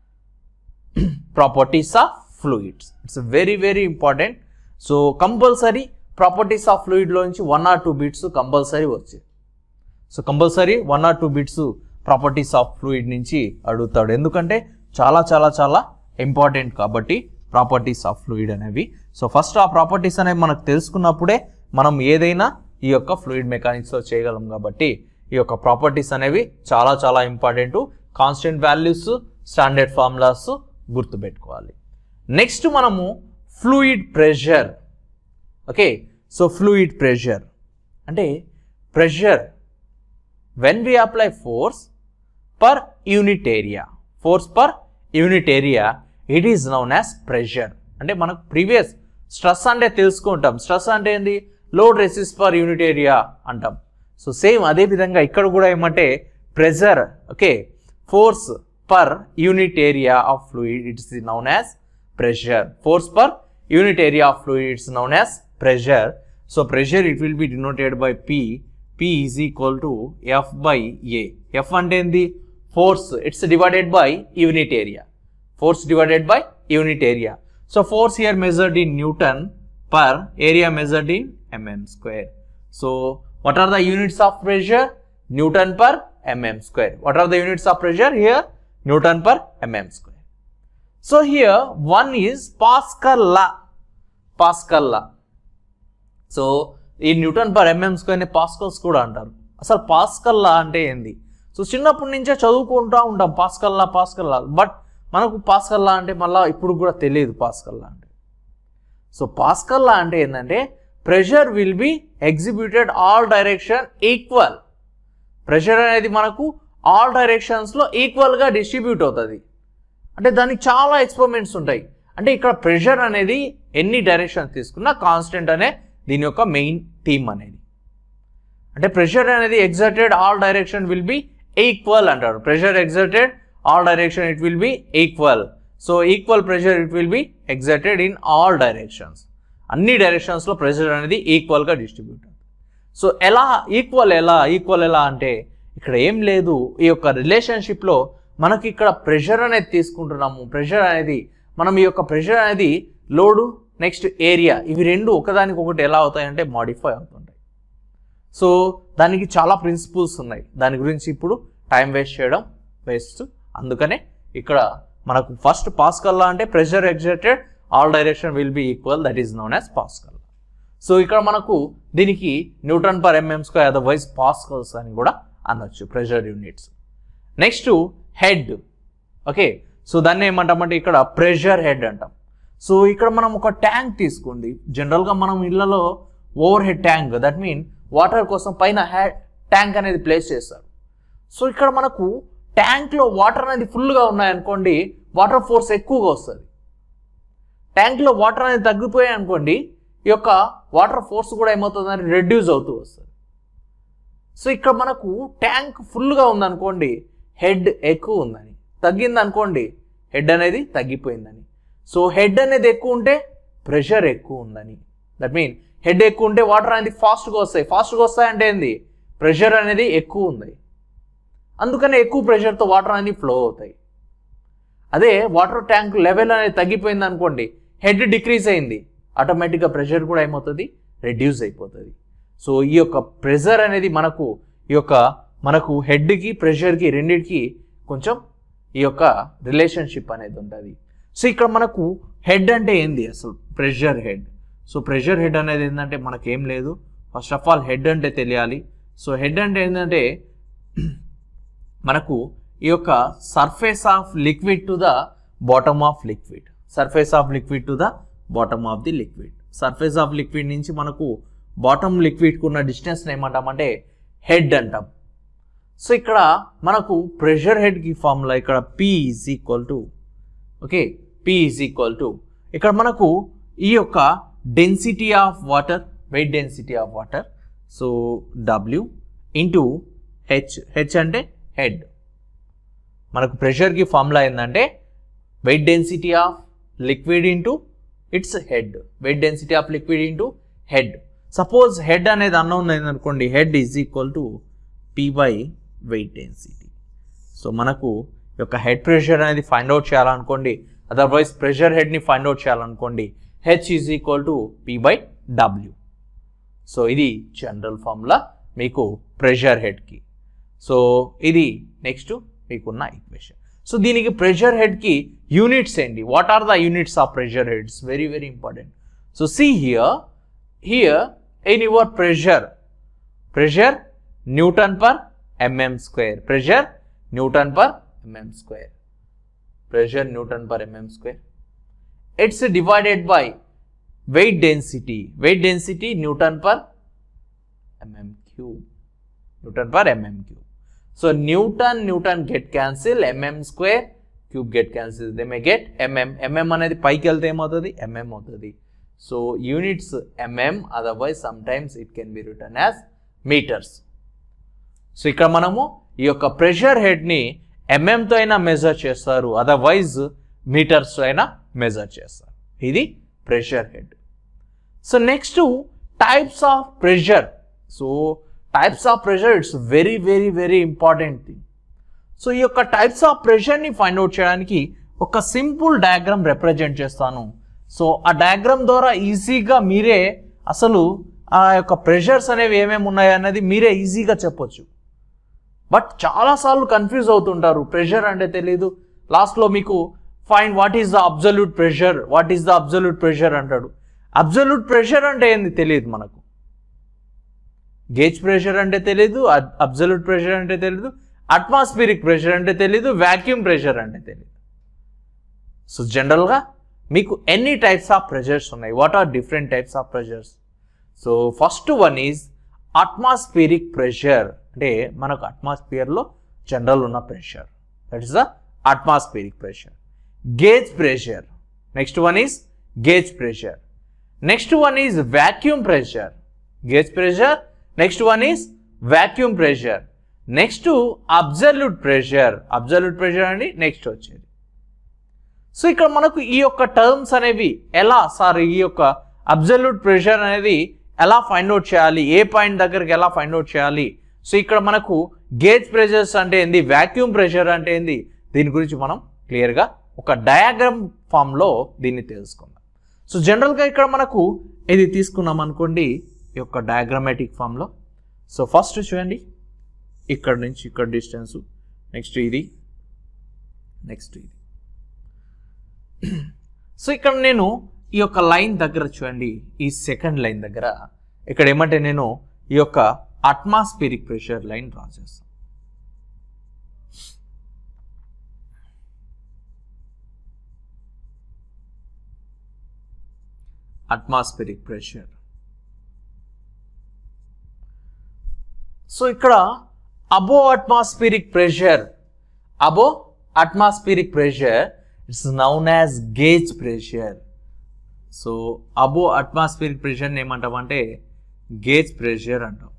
properties of fluids. It's very very important. So compulsory properties of fluid లో నుంచి one or two bits compulsory వచ్చాయి. So compulsory one or two bits properties of fluid నుంచి అడుగుతాడు, ఎందుకంటే చాలా చాలా చాలా ఇంపార్టెంట్ కాబట్టి ప్రాపర్టీస్ ఆఫ్ ఫ్లూయిడ్ అనేవి. సో ఫస్ట్ ఆ ప్రాపర్టీస్ అనేవి మనకు తెలుసుకున్నప్పుడే మనం ఏదైనా ఈ యొక్క ఫ్లూయిడ్ మెకానిక్స్లో చేయగలం. కాబట్టి ఈ యొక్క ప్రాపర్టీస్ అనేవి చాలా చాలా important. Constant values, standard formulas గుర్తుపెట్టుకోవాలి. నెక్స్ట్ మనము fluid pressure. Okay, so fluid pressure అంటే pressure when we apply force per unit area, force per unit area, it is known as pressure. అంటే మనకు ప్రీవియస్ స్ట్రెస్ అంటే తెలుసుకుంటాం. స్ట్రెస్ అంటే ఏంది? Load resist per unit area అంటాం. సో సేమ్ అదే విధంగా ఇక్కడ కూడా ఏమంటే pressure, okay, force per unit area of fluid it's known as pressure. Force per unit area of fluid is known as pressure. So pressure it will be denoted by P. P is equal to F by A. F and then the force, it's divided by unit area. Force divided by unit area. So force here measured in Newton per area measured in mm square. So what are the units of pressure? Newton per mm square. What are the units of pressure here? Newton per mm square. So here one is Pascal law. Pascal law. So ఈ న్యూటన్ పర్ ఎంఎం స్క్వేర్ ని పాస్కల్స్ కూడా అంటారు. అసలు పాస్కల్ లా అంటే ఏంది? సో చిన్నప్పటి నుంచే చదువుకుంటూ ఉంటాం Pascal law Pascal law, but మనకు పాస్కల్ లా అంటే మళ్ళీ ఇప్పుడు కూడా తెలియదు పాస్కల్ లా అంటే. సో పాస్కల్ లా అంటే ఏంటంటే pressure will be distributed all direction equal. Pressure అనేది మనకు ఆల్ డైరెక్షన్స్లో ఈక్వల్గా డిస్ట్రిబ్యూట్ అవుతుంది. అంటే దానికి చాలా ఎక్స్పెరిమెంట్స్ ఉంటాయి. అంటే ఇక్కడ ప్రెషర్ అనేది ఎన్ని డైరెక్షన్స్ తీసుకున్నా కాన్స్టెంట్ అనే దీని యొక్క మెయిన్ థీమ్ అనేది. అంటే ప్రెషర్ అనేది exerted all direction will be equal అంటారు. Pressure exerted all direction it will be equal. So equal pressure it will be exerted in all directions. అన్ని డైరెక్షన్స్లో ప్రెషర్ అనేది ఈక్వల్గా డిస్ట్రిబ్యూట్ అవుతుంది. సో ఎలా ఈక్వల్ ఎలా ఈక్వల్ ఎలా అంటే ఇక్కడ ఏం లేదు. ఈ యొక్క రిలేషన్షిప్లో మనకి ఇక్కడ ప్రెషర్ అనేది తీసుకుంటున్నాము. ప్రెషర్ అనేది మనం ఈ యొక్క ప్రెషర్ అనేది లోడు నెక్స్ట్ ఏరియా ఇవి రెండు ఒకదానికి ఒకటి ఎలా అవుతాయంటే మాడిఫై అవుతుంటాయి. సో దానికి చాలా ప్రిన్సిపల్స్ ఉన్నాయి. దాని గురించి ఇప్పుడు టైం వేస్ట్ చేయడం వేస్ట్. అందుకనే ఇక్కడ మనకు ఫస్ట్ పాస్కల్ లా అంటే pressure exerted all direction will be equal, that is known as Pascal law. So ఇక్కడ మనకు దీనికి newton per mm square otherwise pascals అని కూడా అనొచ్చు pressure units. Next head. Okay, so దాన్ని ఏమంటామంటే ఇక్కడ ప్రెషర్ హెడ్ అంటాం. సో ఇక్కడ మనం ఒక ట్యాంక్ తీసుకోండి. జనరల్గా మనం ఇళ్లలో overhead tank, that mean water కోసం పైన హ్యా ట్యాంక్ అనేది ప్లేస్ చేస్తారు. సో ఇక్కడ మనకు ట్యాంక్లో వాటర్ అనేది ఫుల్గా ఉన్నాయనుకోండి, వాటర్ ఫోర్స్ ఎక్కువగా వస్తుంది. ట్యాంక్లో వాటర్ అనేది తగ్గిపోయాయి అనుకోండి, ఈ యొక్క వాటర్ ఫోర్స్ కూడా ఏమవుతుందని రెడ్యూస్ అవుతూ వస్తుంది. సో ఇక్కడ మనకు ట్యాంక్ ఫుల్గా ఉందనుకోండి, హెడ్ ఎక్కువ ఉందని, తగ్గింది అనుకోండి హెడ్ అనేది తగ్గిపోయిందని. సో హెడ్ అనేది ఎక్కువ ఉంటే ప్రెషర్ ఎక్కువ ఉందని. దట్ మీన్ హెడ్ ఎక్కువ ఉంటే వాటర్ అనేది ఫాస్ట్గా వస్తాయి. ఫాస్ట్గా వస్తాయి అంటే ఏంది? ప్రెషర్ అనేది ఎక్కువ ఉంది, అందుకనే ఎక్కువ ప్రెషర్తో వాటర్ అనేది ఫ్లో అవుతాయి. అదే వాటర్ ట్యాంక్ లెవెల్ అనేది తగ్గిపోయింది అనుకోండి, హెడ్ డిక్రీజ్ అయింది, ఆటోమేటిక్గా ప్రెషర్ కూడా ఏమవుతుంది? రెడ్యూస్ అయిపోతుంది. సో ఈ యొక్క ప్రెషర్ అనేది మనకు ఈ యొక్క మనకు హెడ్కి ప్రెషర్కి రెండింటికి కొంచెం ఈ యొక్క రిలేషన్షిప్ అనేది ఉంటుంది. సో ఇక్కడ మనకు హెడ్ అంటే ఏంది అసలు? Pressure head. So pressure head అనేది ఏంటంటే మనకేం లేదు, ఫస్ట్ ఆఫ్ ఆల్ హెడ్ అంటే తెలియాలి. సో హెడ్ అంటే ఏంటంటే మనకు ఈ యొక్క surface of liquid to the bottom of liquid. Surface of liquid to the bottom of the liquid. Surface of liquid నుంచి మనకు బాటమ్ లిక్విడ్కి ఉన్న డిస్టెన్స్ని ఏమంటామంటే హెడ్ అంటాం. సో ఇక్కడ మనకు ప్రెషర్ హెడ్కి ఫార్ములా ఇక్కడ P is equal to, okay, P is equal to ఇక్కడ మనకు ఈ యొక్క density of water, weight density of water, so W into H. H అంటే హెడ్. మనకు ప్రెషర్కి ఫార్ములా ఏంటంటే weight density of liquid into its head. Weight density of liquid into head. Suppose head అనేది అన్నోన్ అయిందనుకోండి, head is equal to P by weight density. So మనకు యొక్క హెడ్ ప్రెషర్ అనేది ఫైండ్ అవుట్ చేయాలనుకోండి, అదర్వైజ్ ప్రెషర్ హెడ్ని ఫైండ్ అవుట్ చేయాలనుకోండి, H is equal to P by W. So ఇది జనరల్ ఫార్ములా మీకు ప్రెషర్ హెడ్కి. సో ఇది నెక్స్ట్ మీకున్న ఈక్వేషన్. సో దీనికి ప్రెషర్ హెడ్కి యూనిట్స్ ఏంటి? What are the units of pressure heads? Very very important. So see here, here in your pressure, pressure newton per mm square. Pressure Newton per mm square. Pressure Newton per mm square. It's divided by weight density. Weight density Newton per mm cube. Newton per mm cube. So Newton, Newton get cancel, mm square, cube get cancel. They may get mm. Mm అనేది పైకి వెళ్తే ఏమవుతుంది? mm అవుతుంది. So units mm, otherwise sometimes it can be written as meters. So ఇక్కడ మనము ఈ యొక్క ప్రెషర్ హెడ్ని ఎంఎంతో అయినా మెజర్ చేస్తారు, అదర్వైజ్ మీటర్స్తో అయినా మెజర్ చేస్తారు. ఇది pressure head. So next types of pressure. So types of pressure it's very very very important thing. So ఈ యొక్క టైప్స్ ఆఫ్ ప్రెషర్ని ఫైండ్ అవుట్ చేయడానికి ఒక సింపుల్ డయాగ్రామ్ రిప్రజెంట్ చేస్తాను. సో ఆ డయాగ్రామ్ ద్వారా ఈజీగా మీరే అసలు ఆ యొక్క ప్రెషర్స్ అనేవి ఏమేమి ఉన్నాయి అన్నది మీరే ఈజీగా చెప్పొచ్చు. బట్ చాలాసార్లు కన్ఫ్యూజ్ అవుతుంటారు, ప్రెషర్ అంటే తెలీదు. లాస్ట్లో మీకు find what is the absolute pressure, what is the absolute pressure అంటాడు. అబ్జల్యూట్ ప్రెషర్ అంటే ఏంది తెలియదు మనకు. గేజ్ ప్రెషర్ అంటే తెలీదు, అబ్జల్యూట్ ప్రెషర్ అంటే తెలీదు, అట్మాస్ఫిరిక్ ప్రెషర్ అంటే తెలీదు, వాక్యూమ్ ప్రెషర్ అంటే తెలీదు. సో జనరల్గా మీకు ఎన్ని టైప్స్ ఆఫ్ ప్రెషర్స్ ఉన్నాయి? What are different types of pressures? So first one is atmospheric pressure. అంటే మనకు అట్మాస్ఫియర్లో జనరల్ ఉన్న pressure, that is the atmospheric pressure. Gauge pressure, next one is gauge pressure. Next one is vacuum pressure. Gauge pressure, next one is vacuum pressure. Next absolute pressure. Absolute pressure అని నెక్స్ట్ వచ్చేది. సో ఇక్కడ మనకు ఈ యొక్క టర్మ్స్ అనేవి ఎలా సార్ ఈ యొక్క అబ్జల్యూట్ ప్రెషర్ అనేది ఎలా ఫైండ్ అవుట్ చేయాలి, ఏ పాయింట్ దగ్గరికి ఎలా ఫైండ్ అవుట్ చేయాలి? సో ఇక్కడ మనకు గేజ్ ప్రెషర్స్ అంటే ఏంది, వాక్యూమ్ ప్రెషర్ అంటే ఏంది, దీని గురించి మనం క్లియర్గా ఒక డయాగ్రామ్ ఫామ్లో దీన్ని తెలుసుకుందాం. సో జనరల్గా ఇక్కడ మనకు ఇది తీసుకున్నాం అనుకోండి ఈ యొక్క డయాగ్రామాటిక్ ఫామ్లో. సో ఫస్ట్ చూడండి, ఇక్కడ నుంచి ఇక్కడ డిస్టెన్స్, నెక్స్ట్ ఇది, నెక్స్ట్ ఇది. సో ఇక్కడ నేను ఈ యొక్క లైన్ దగ్గర చూడండి, ఈ సెకండ్ లైన్ దగ్గర ఇక్కడ ఏమంటే నేను ఈ యొక్క అట్మాస్ఫిరిక్ ప్రెషర్ లైన్ డ్రా చేస్తాను. Atmospheric pressure. సో ఇక్కడ above atmospheric pressure, above atmospheric pressure it's known as gauge pressure. So above atmospheric ప్రెషర్ని ఏమంటాం అంటే గేజ్ ప్రెషర్ అంటాం.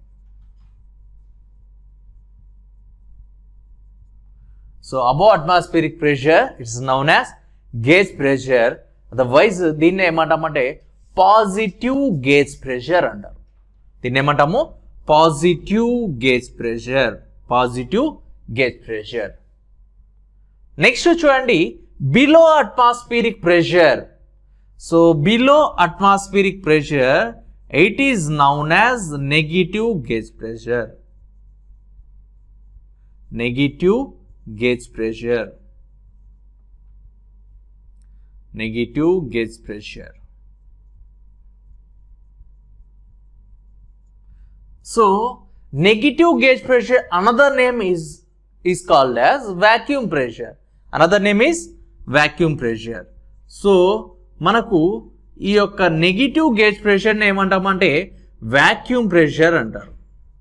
So above atmospheric pressure it's known as gauge pressure, otherwise దీన్ని ఏమంటామంటే పాజిటివ్ గేజ్ ప్రెషర్ అంటారు. దీన్ని ఏమంటాము positive gauge pressure, positive gauge pressure. Next చూడండి below atmospheric pressure. So below atmospheric pressure it is known as negative gauge pressure. Negative gauge pressure. Negative gauge pressure. So negative gauge pressure, another name is is called as vacuum pressure. Another name is vacuum pressure. So మనకు ఈ యొక్క నెగిటివ్ గేజ్ ప్రెషర్ని ఏమంటామంటే వాక్యూమ్ ప్రెషర్ అంటారు.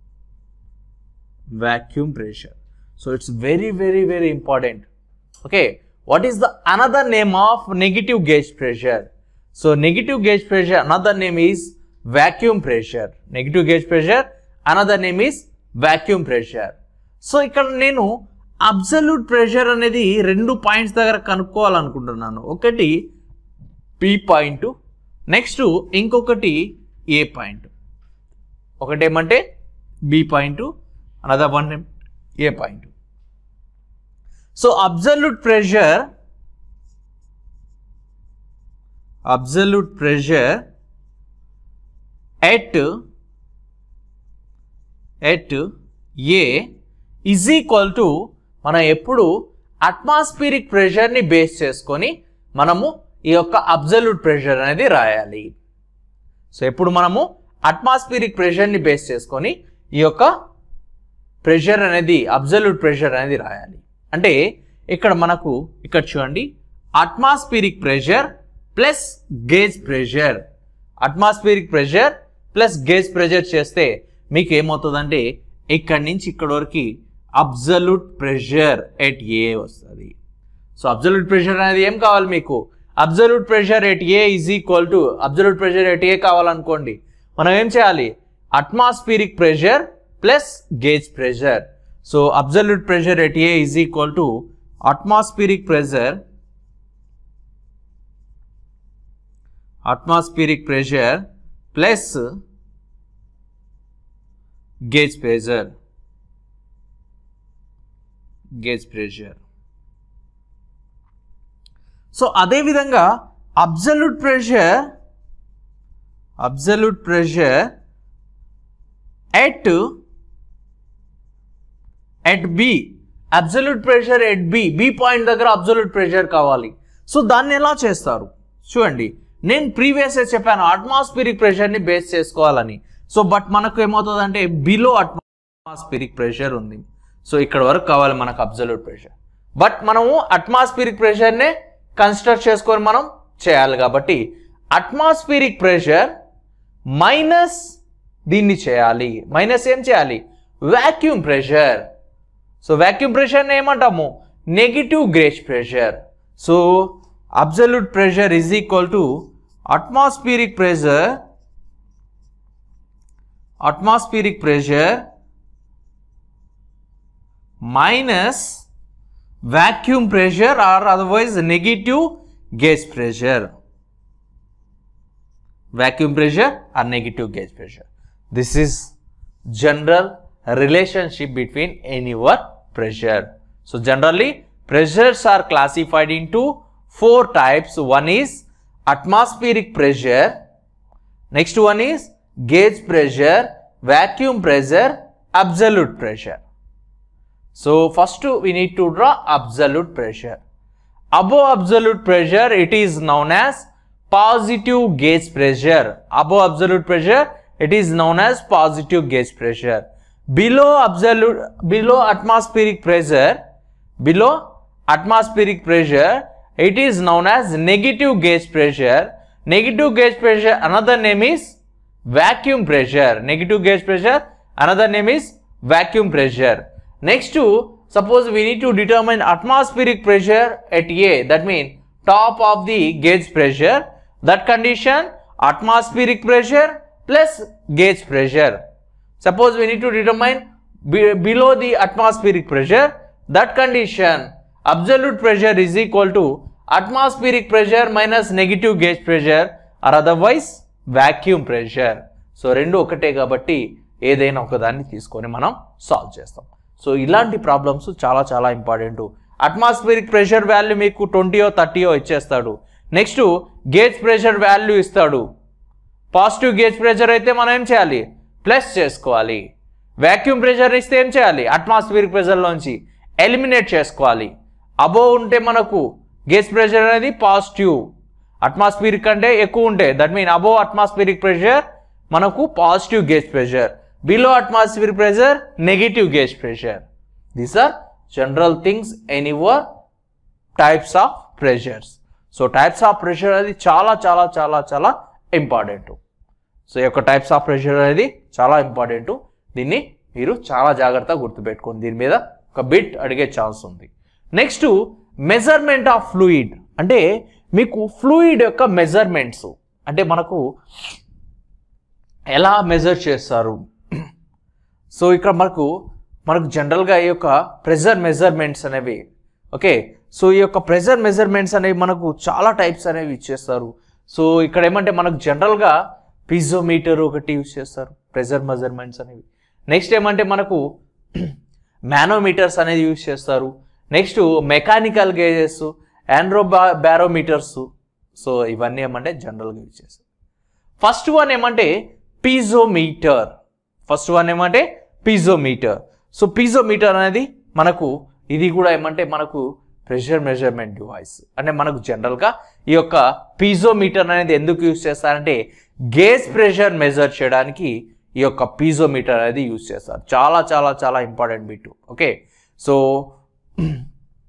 Vacuum pressure. So it's very very very important. Okay, what is the another name of negative gauge pressure? So negative gauge pressure another name is vacuum pressure. Negative gauge pressure another name is vacuum pressure. So ఇక్కడ నేను అబ్సల్యూట్ ప్రెషర్ అనేది రెండు పాయింట్స్ దగ్గర కనుక్కోవాలనుకుంటున్నాను. ఒకటి పి పాయింట్, నెక్స్ట్ ఇంకొకటి ఏ పాయింట్. ఒకటి ఏమంటే B point, another one A point. So absolute pressure, absolute pressure at at A is equal to, మనం ఎప్పుడు అట్మాస్ఫిరిక్ ప్రెషర్ని బేస్ చేసుకొని మనము ఈ యొక్క అబ్సల్యూట్ ప్రెషర్ అనేది రాయాలి. సో ఎప్పుడు మనము అట్మాస్ఫిరిక్ ప్రెషర్ని బేస్ చేసుకొని ఈ యొక్క ప్రెషర్ అనేది అబ్సల్యూట్ ప్రెషర్ అనేది రాయాలి. అంటే ఇక్కడ మనకు ఇక్కడ చూడండి atmospheric pressure plus gauge pressure, atmospheric pressure plus gauge pressure చేస్తే మీకు ఏమవుతుందంటే ఇక్కడి నుంచి ఇక్కడ వరకు అబ్సల్యూట్ ప్రెషర్ ఎట్ ఏ వస్తుంది. సో అబ్సల్యూట్ ప్రెషర్ అనేది ఏం కావాలి మీకు, absolute pressure at A is equal to absolute pressure at A కావాలనుకోండి మనం ఏం చేయాలి, atmospheric pressure plus gauge pressure. So absolute pressure at A is equal to atmospheric pressure atmospheric pressure plus gauge pressure gauge pressure. So అదే విధంగా absolute pressure absolute pressure at at B absolute pressure at B B point దగ్గర అబ్సల్యూట్ ప్రెషర్ కావాలి. సో దాన్ని ఎలా చేస్తారు చూడండి, నేను ప్రీవియస్ చెప్పాను అట్మాస్ఫిరిక్ ప్రెషర్ని బేస్ చేసుకోవాలని. సో బట్ మనకు ఏమవుతుందంటే బిలో అట్మాస్ఫిరిక్ ప్రెషర్ ఉంది. సో ఇక్కడ వరకు కావాలి మనకు అబ్సల్యూట్ ప్రెషర్, బట్ మనము అట్మాస్ఫిరిక్ ప్రెషర్నే కన్సిడర్ చేసుకొని మనం చేయాలి. కాబట్టి అట్మాస్ఫిరిక్ ప్రెషర్ మైనస్ దీన్ని చేయాలి, మైనస్ ఏం చేయాలి, వాక్యూమ్ ప్రెషర్. సో వాక్యూమ్ ప్రెషర్ని ఏమంటాము, negative gauge pressure. So absolute pressure is equal to atmospheric pressure atmospheric pressure minus vacuum pressure or otherwise negative gauge pressure, vacuum pressure or negative gauge pressure. This is general relationship between any one pressure. So generally pressures are classified into four types. One is atmospheric pressure, next one is gauge pressure, vacuum pressure, absolute pressure. So first we need to draw absolute pressure. Above absolute pressure it is known as positive gauge pressure. Above absolute pressure it is known as positive gauge pressure. Below absolute below atmospheric pressure below atmospheric pressure it is known as negative gauge pressure. Negative gauge pressure another name is vacuum pressure. Negative gauge pressure another name is vacuum pressure. Next to suppose we need to determine atmospheric pressure at A, that means top of the gauge pressure. That condition atmospheric pressure plus gauge pressure. Suppose we need to determine be below the atmospheric pressure. That condition absolute pressure is equal to atmospheric pressure minus negative gauge pressure or otherwise vacuum pressure. So రెండు ఒకటే కాబట్టి ఏదైనా ఒకదాన్ని తీసుకొని మనం సాల్వ్ చేస్తాం. సో ఇలాంటి ప్రాబ్లమ్స్ చాలా చాలా ఇంపార్టెంట్. అట్మాస్ఫిరిక్ ప్రెషర్ వాల్యూ మీకు ట్వంటీయో థర్టీయో ఇచ్చేస్తాడు. నెక్స్ట్ గేజ్ ప్రెషర్ వాల్యూ ఇస్తాడు. పాజిటివ్ గేజ్ ప్రెషర్ అయితే మనం ఏం చేయాలి, ప్లస్ చేసుకోవాలి. వాక్యూమ్ ప్రెషర్ ఇస్తే ఏం చేయాలి, అట్మాస్ఫిరిక్ ప్రెషర్లోంచి ఎలిమినేట్ చేసుకోవాలి. అబోవ్ ఉంటే మనకు గేజ్ ప్రెషర్ అనేది పాజిటివ్, అట్మాస్ఫిరిక్ కంటే ఎక్కువ ఉంటే that mean above atmospheric pressure మనకు positive gauge pressure, below atmospheric pressure negative gauge pressure. These are general things anywhere types of pressures. So types of pressure అనేది చాలా చాలా చాలా చాలా ఇంపార్టెంట్. సో ఈ యొక్క టైప్స్ ఆఫ్ ప్రెషర్ అనేది చాలా ఇంపార్టెంట్. దీన్ని మీరు చాలా జాగ్రత్తగా గుర్తుపెట్టుకోండి, దీని మీద ఒక బిట్ అడిగే ఛాన్స్ ఉంది. నెక్స్ట్ మెజర్మెంట్ ఆఫ్ ఫ్లూయిడ్, అంటే మీకు ఫ్లూయిడ్ యొక్క మెజర్మెంట్స్ అంటే మనకు ఎలా మెజర్ చేస్తారు. సో ఇక్కడ మనకు మనకు జనరల్గా ఈ యొక్క ప్రెషర్ మెజర్మెంట్స్ అనేవి ఓకే. సో ఈ యొక్క ప్రెషర్ మెజర్మెంట్స్ అనేవి మనకు చాలా టైప్స్ అనేవి ఇచ్చేస్తారు. సో ఇక్కడ ఏమంటే మనకు జనరల్గా పిజోమీటర్ ఒకటి యూజ్ చేస్తారు ప్రెషర్ మెజర్మెంట్స్ అనేవి. నెక్స్ట్ ఏమంటే మనకు మానోమీటర్స్ అనేది యూజ్ చేస్తారు. నెక్స్ట్ మెకానికల్ గేజెస్, ఆండ్రో బ్యారోమీటర్స్. సో ఇవన్నీ ఏమంటే జనరల్గా యూజ్ చేస్తారు. ఫస్ట్ వన్ ఏమంటే పిజోమీటర్. ఫస్ట్ వన్ ఏమంటే పిజోమీటర్. సో పిజోమీటర్ అనేది మనకు ఇది కూడా ఏమంటే మనకు ప్రెషర్ మెజర్మెంట్ డివైస్. అంటే మనకు జనరల్గా ఈ యొక్క పిజోమీటర్ అనేది ఎందుకు యూజ్ చేస్తారంటే గేజ్ ప్రెషర్ మెజర్ చేయడానికి ఈ యొక్క పిజోమీటర్ అనేది యూజ్ చేస్తారు. చాలా చాలా చాలా important bit. Okay, so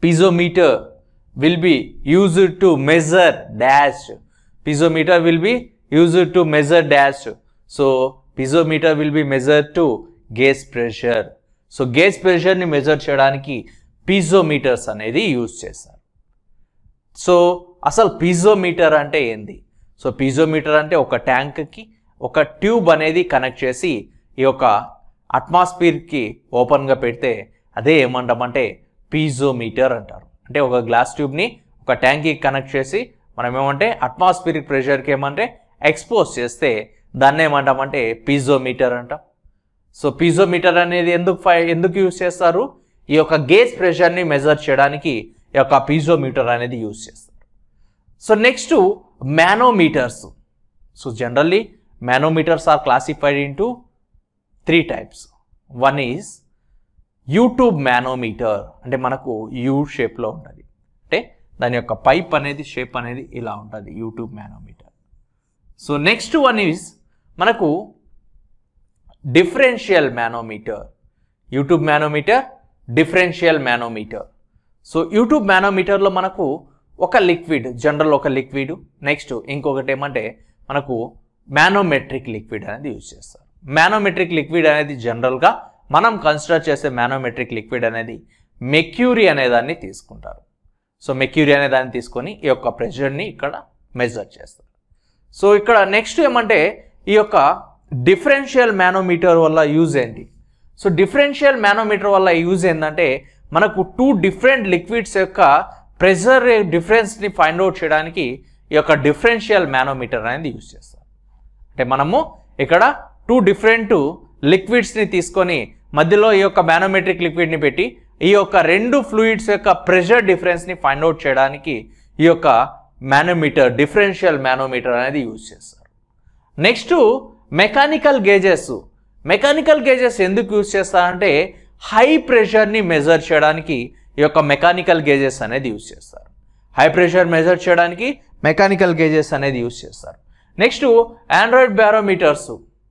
piezometer will be used to measure dash. Piezometer will be used to measure dash. So piezometer will be measured to gauge pressure. So gauge pressure ni measure cheyadaniki piezometers anedi use చేస్తారు. సో అసలు piezometer అంటే ఏంది? సో piezometer అంటే ఒక ట్యాంక్ కి ఒక ట్యూబ్ అనేది కనెక్ట్ చేసి ఈ యొక్క అట్మాస్ఫియర్ కి ఓపెన్ గా పెడితే అదే ఏమంటామంటే piezometer అంటారు. అంటే ఒక గ్లాస్ ట్యూబ్ ని ఒక ట్యాంక్ కి కనెక్ట్ చేసి మనం ఏమంటే అట్మాస్ఫియరిక్ ప్రెషర్ కి ఏమంటే ఎక్స్పోజ్ చేస్తే దాన్ని ఏమంటామంటే piezometer అంటాం. సో piezometer అనేది ఎందుకు ఎందుకు యూజ్ చేస్తారు? ఈ యొక్క గేజ్ ప్రెషర్ ని మెజర్ చేయడానికి ఈ యొక్క piezometer అనేది యూజ్ చేస్తారు. So next manometers. So generally manometers are classified into three types. One is U tube manometer, అంటే మనకు యూ షేప్లో ఉంటుంది, అంటే దాని యొక్క పైప్ అనేది షేప్ అనేది ఇలా ఉంటుంది, U tube manometer. So next one is మనకు differential manometer. U tube manometer, differential manometer. So U tube మానోమీటర్లో మనకు ఒక లిక్విడ్, జనరల్ ఒక లిక్విడ్, నెక్స్ట్ ఇంకొకటి ఏమంటే మనకు మానోమెట్రిక్ లిక్విడ్ అనేది యూజ్ చేస్తారు. మానోమెట్రిక్ లిక్విడ్ అనేది జనరల్గా మనం కన్సిడర్ చేసే మానోమెట్రిక్ లిక్విడ్ అనేది మెక్యూరీ అనే దాన్ని తీసుకుంటారు. సో మెక్యూరీ అనే దాన్ని తీసుకొని ఈ యొక్క ప్రెషర్ని ఇక్కడ మెజర్ చేస్తారు. సో ఇక్కడ నెక్స్ట్ ఏమంటే ఈ యొక్క డిఫరెన్షియల్ మానోమీటర్ వల్ల యూజ్ ఏంటి? సో డిఫరెన్షియల్ మానోమీటర్ వల్ల యూజ్ ఏంటంటే మనకు టూ డిఫరెంట్ లిక్విడ్స్ యొక్క ప్రెషర్ డిఫరెన్స్ని ఫైండ్ అవుట్ చేయడానికి ఈ యొక్క డిఫరెన్షియల్ మానోమీటర్ అనేది యూజ్ చేస్తారు. అంటే మనము ఇక్కడ టూ డిఫరెంట్ లిక్విడ్స్ని తీసుకొని మధ్యలో ఈ యొక్క మానోమెట్రిక్ లిక్విడ్ని పెట్టి ఈ యొక్క రెండు ఫ్లూయిడ్స్ యొక్క ప్రెషర్ డిఫరెన్స్ని ఫైండ్ అవుట్ చేయడానికి ఈ యొక్క మానోమీటర్, డిఫరెన్షియల్ మానోమీటర్ అనేది యూజ్ చేస్తారు. Next mechanical gauges. Mechanical gauges ఎందుకు యూజ్ చేస్తారంటే హై ప్రెషర్ని మెజర్ చేయడానికి ఈ యొక్క మెకానికల్ గేజెస్ అనేది యూజ్ చేస్తారు. హై ప్రెషర్ మెజర్ చేయడానికి మెకానికల్ గేజెస్ అనేది యూజ్ చేస్తారు. Next aneroid barometers.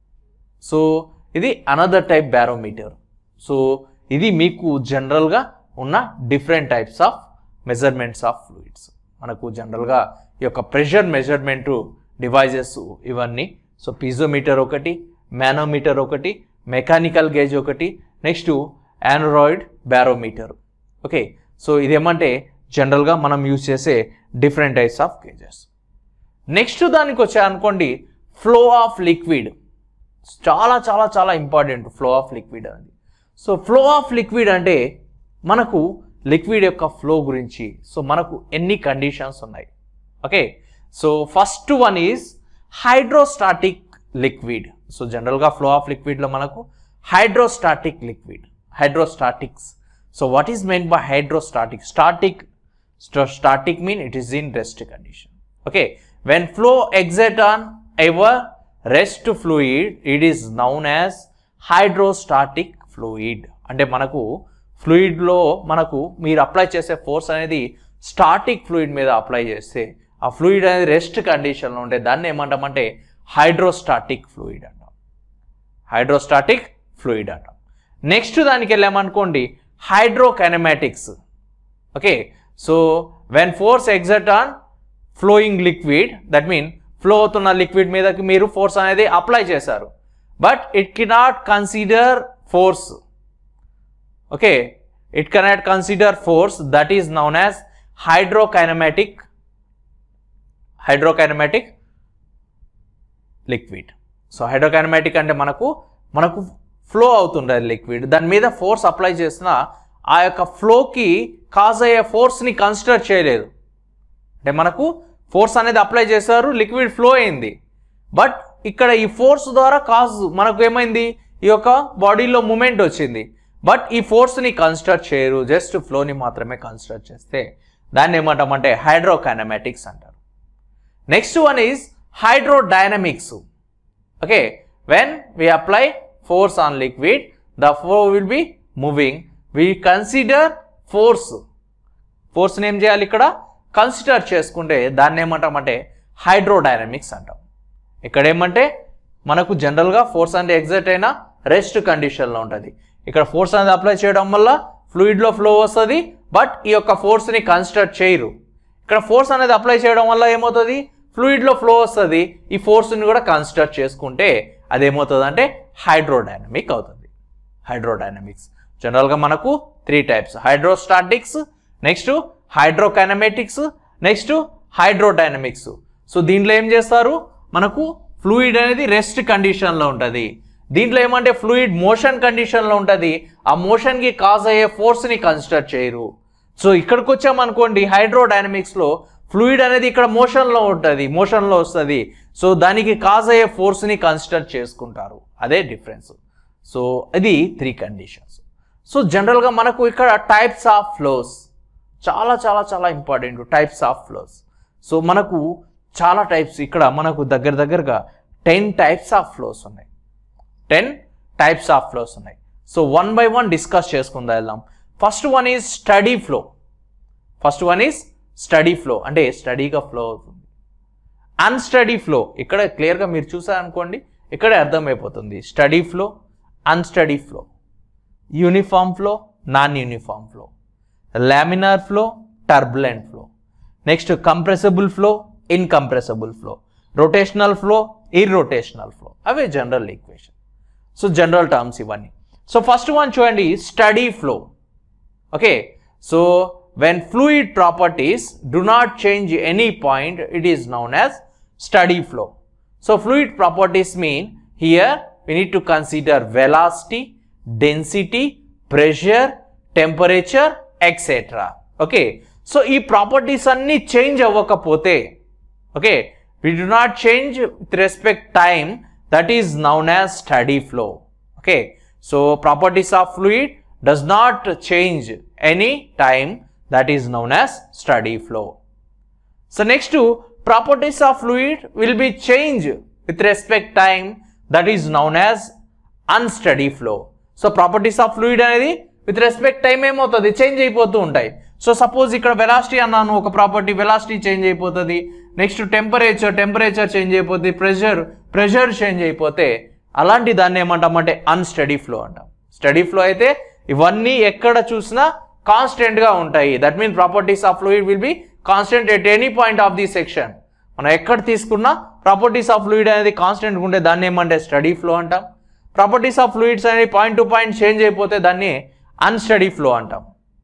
సో ఇది అనదర్ టైప్ బ్యారోమీటర్. సో ఇది మీకు జనరల్గా ఉన్న different types of measurements of fluids. మనకు జనరల్గా ఈ యొక్క ప్రెషర్ మెజర్మెంటు డివైజెస్ ఇవన్నీ. సో పీజోమీటర్ ఒకటి, మానోమీటర్ ఒకటి, మెకానికల్ గేజ్ ఒకటి, next aneroid barometer. Okay, so ఇదేమంటే జనరల్గా మనం యూజ్ చేసే different types of gauges. Next దానికి వచ్చా అనుకోండి ఫ్లో ఆఫ్ లిక్విడ్. చాలా చాలా చాలా ఇంపార్టెంట్ ఫ్లో ఆఫ్ లిక్విడ్ అనేది. సో ఫ్లో ఆఫ్ లిక్విడ్ అంటే మనకు లిక్విడ్ యొక్క ఫ్లో గురించి. సో మనకు ఎన్ని కండిషన్స్ ఉన్నాయి. Okay, so first one is hydrostatic liquid. So జనరల్గా ఫ్లో ఆఫ్ లిక్విడ్లో మనకు hydrostatic liquid, hydrostatics. So what is mean by hydrostatic? Static, static mean it is in rest condition. Okay, when flow exert on ever rest fluid, it is known as hydrostatic fluid. అంటే మనకు ఫ్లూయిడ్ లో మనకు మీరు అప్లై చేసే ఫోర్స్ అనేది స్టాటిక్ ఫ్లూయిడ్ మీద అప్లై చేస్తే ఆ ఫ్లూయిడ్ అనేది రెస్ట్ కండిషన్ లో ఉంటే దాన్ని ఏమంటామంటే హైడ్రోస్టాటిక్ ఫ్లూయిడ్ అంటాం. హైడ్రోస్టాటిక్ ఫ్లూయిడ్ అంటాం. నెక్స్ట్ దానికి వెళ్ళామనుకోండి hydrokinematics. Okay, so when force exert on flowing liquid, that mean flow అవుతున్న లిక్విడ్ మీదకి మీరు ఫోర్స్ అనేది అప్లై చేశారు, but it cannot consider force. Okay, it cannot consider force, that is known as hydrokinematic hydrokinematic liquid. So hydrokinematic అంటే మనకు మనకు ఫ్లో అవుతుండే లిక్విడ్, దాని మీద ఫోర్స్ అప్లై చేసిన ఆ యొక్క ఫ్లోకి కాజ్ అయ్యే ఫోర్స్ని కన్సిడర్ చేయలేదు. అంటే మనకు ఫోర్స్ అనేది అప్లై చేశారు, లిక్విడ్ ఫ్లో అయింది, బట్ ఇక్కడ ఈ ఫోర్స్ ద్వారా కాజ్ మనకు ఏమైంది, ఈ యొక్క బాడీలో మూమెంట్ వచ్చింది, బట్ ఈ ఫోర్స్ని కన్సిడర్ చేయరు, జస్ట్ ఫ్లోని మాత్రమే కన్సిడర్ చేస్తే దాన్ని ఏమంటామంటే హైడ్రోకైనమాటిక్స్ అంటారు. Next one is hydrodynamics. Okay, when we apply force on liquid, the flow will be moving, we consider force. ఫోర్స్ని ఏం చేయాలి, ఇక్కడ కన్సిడర్ చేసుకుంటే దాన్ని ఏమంటామంటే హైడ్రోడైనమిక్స్ అంటాం. ఇక్కడ ఏమంటే మనకు జనరల్గా ఫోర్స్ అనేది ఎగ్జర్ట్ అయినా రెస్ట్ కండిషన్లో ఉంటుంది. ఇక్కడ ఫోర్స్ అనేది అప్లై చేయడం వల్ల ఫ్లూయిడ్లో ఫ్లో వస్తుంది, బట్ ఈ యొక్క ఫోర్స్ని కన్స్ట్రక్ట్ చేయరు. ఇక్కడ ఫోర్స్ అనేది అప్లై చేయడం వల్ల ఏమవుతుంది, ఫ్లూయిడ్లో ఫ్లో వస్తుంది. ఈ ఫోర్స్ని కూడా కన్స్ట్రక్ట్ చేసుకుంటే అదేమవుతుంది అంటే హైడ్రోడైనమిక్ అవుతుంది. హైడ్రోడైనమిక్స్ జనరల్గా మనకు three types, hydrostatics, next hydrokinematics, next hydrodynamics. So దీంట్లో ఏం చేస్తారు, మనకు ఫ్లూయిడ్ అనేది రెస్ట్ కండిషన్లో ఉంటుంది. దీంట్లో ఏమంటే ఫ్లూయిడ్ మోషన్ కండిషన్లో ఉంటుంది. ఆ మోషన్కి కాజ్ అయ్యే ఫోర్స్ని కన్స్ట్రక్ట్ చేయరు. సో ఇక్కడికి వచ్చామనుకోండి, హైడ్రోడైనమిక్స్లో ఫ్లూయిడ్ అనేది ఇక్కడ మోషన్లో ఉంటుంది, మోషన్లో వస్తుంది. సో దానికి కాజ్ అయ్యే ఫోర్స్ని కన్స్ట్రక్ట్ చేసుకుంటారు. అదే డిఫరెన్స్. సో ఇది త్రీ కండిషన్స్. సో జనరల్గా మనకు ఇక్కడ టైప్స్ ఆఫ్ ఫ్లోస్ చాలా చాలా చాలా important. Types of flows. So మనకు చాలా టైప్స్, ఇక్కడ మనకు దగ్గర దగ్గరగా టెన్ టైప్స్ ఆఫ్ ఫ్లోస్ ఉన్నాయి. టెన్ టైప్స్ ఆఫ్ ఫ్లోస్ ఉన్నాయి. So one by one discuss చేసుకుందా వెళ్దాం. First one is steady flow. First one is steady flow, అంటే స్టడీగా ఫ్లో అవుతుంది. అన్స్టడీ ఫ్లో ఇక్కడ క్లియర్గా మీరు చూసారనుకోండి, ఇక్కడే అర్థమైపోతుంది. Steady flow, unsteady flow, uniform flow, non uniform flow, laminar flow, turbulent flow, next compressible flow, incompressible flow, rotational flow, irrotational flow. అవే general equation. So general terms ఇవన్నీ. సో ఫస్ట్ వన్ చూడండి, steady flow. Okay, so when fluid properties do not change any point, it is known as steady flow. So fluid properties mean here we need to consider velocity, density, pressure, temperature, et cetera. Okay, so ee properties anni change avvakapote, okay, we do not change with respect time, that is known as steady flow. Okay, so properties of fluid does not change any time, that is known as steady flow. So next to properties of fluid will be changed with respect time, that is known as unsteady flow. So properties of fluid అనేది with respect time ఏమవుతుంది, చేంజ్ అయిపోతూ ఉంటాయి. సో సపోజ్ ఇక్కడ వెలాసిటీ అన్నాను, ఒక ప్రాపర్టీ వెలాసిటీ చేంజ్ అయిపోతుంది. నెక్స్ట్ టెంపరేచర్ టెంపరేచర్ చేంజ్ అయిపోతుంది. ప్రెషర్ ప్రెషర్ చేంజ్ అయిపోతే అలాంటి దాన్ని ఏమంటామంటే అన్స్టడీ ఫ్లో అంటాం. స్టడీ ఫ్లో అయితే ఇవన్నీ ఎక్కడ చూసినా కాన్స్టెంట్ గా ఉంటాయి. That mean properties of fluid will be constant at any point of the section. మనం ఎక్కడ తీసుకున్నా ప్రాపర్టీస్ ఆఫ్ ఫ్లూయిడ్ అనేది కాన్స్టెంట్ ఉంటే దాన్ని ఏమంటే స్టడీ ఫ్లో అంటాం. ప్రాపర్టీస్ ఆఫ్ ఫ్లూయిడ్స్ అనేది పాయింట్ టు పాయింట్ చేంజ్ అయిపోతే దాన్ని అన్స్టడీ ఫ్లో అంటాం.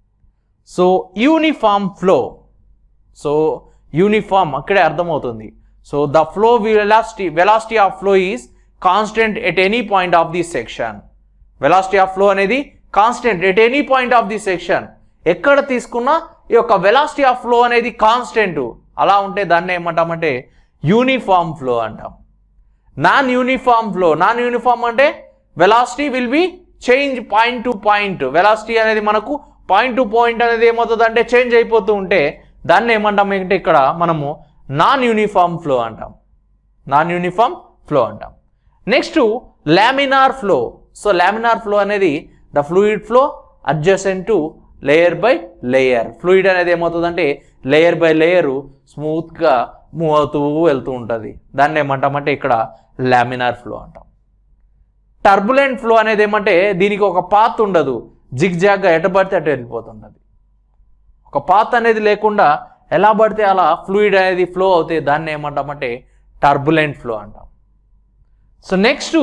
So uniform flow. So uniform అక్కడే అర్థమవుతుంది. So the flow velocity velocity of flow is constant at any point of the section. Velocity of flow అనేది constant at any point of the section. ఎక్కడ తీసుకున్నా ఈ యొక్క వెలాసిటీ ఆఫ్ ఫ్లో అనేది కాన్స్టెంట్. అలా ఉంటే దాన్ని ఏమంటామంటే యూనిఫామ్ ఫ్లో అంటాం. Non uniform flow. Non uniform అంటే velocity will B change point to point. Velocity అనేది మనకు పాయింట్ టు పాయింట్ అనేది ఏమవుతుంది అంటే చేంజ్ అయిపోతూ ఉంటే దాన్ని ఏమంటాం అంటే ఇక్కడ మనము నాన్ యూనిఫామ్ ఫ్లో అంటాం. నాన్ యూనిఫామ్ ఫ్లో అంటాం. Next laminar flow. So laminar flow అనేది the fluid flow adjacent to layer by layer. Fluid అనేది ఏమవుతుందంటే లేయర్ బై లేయరు స్మూత్గా మూవ్ అవుతూ వెళ్తూ ఉంటుంది. దాన్ని ఏమంటామంటే ఇక్కడ లామినార్ ఫ్లో అంటాం. టర్బులెంట్ ఫ్లో అనేది ఏమంటే దీనికి ఒక పాత్ ఉండదు, జిగ్ జాగ్గా ఎట పడితే అటు వెళ్ళిపోతుంటుంది. ఒక పాత్ అనేది లేకుండా ఎలా పడితే అలా ఫ్లూయిడ్ అనేది ఫ్లో అవుతే దాన్ని ఏమంటామంటే టర్బులెంట్ ఫ్లో అంటాం. So next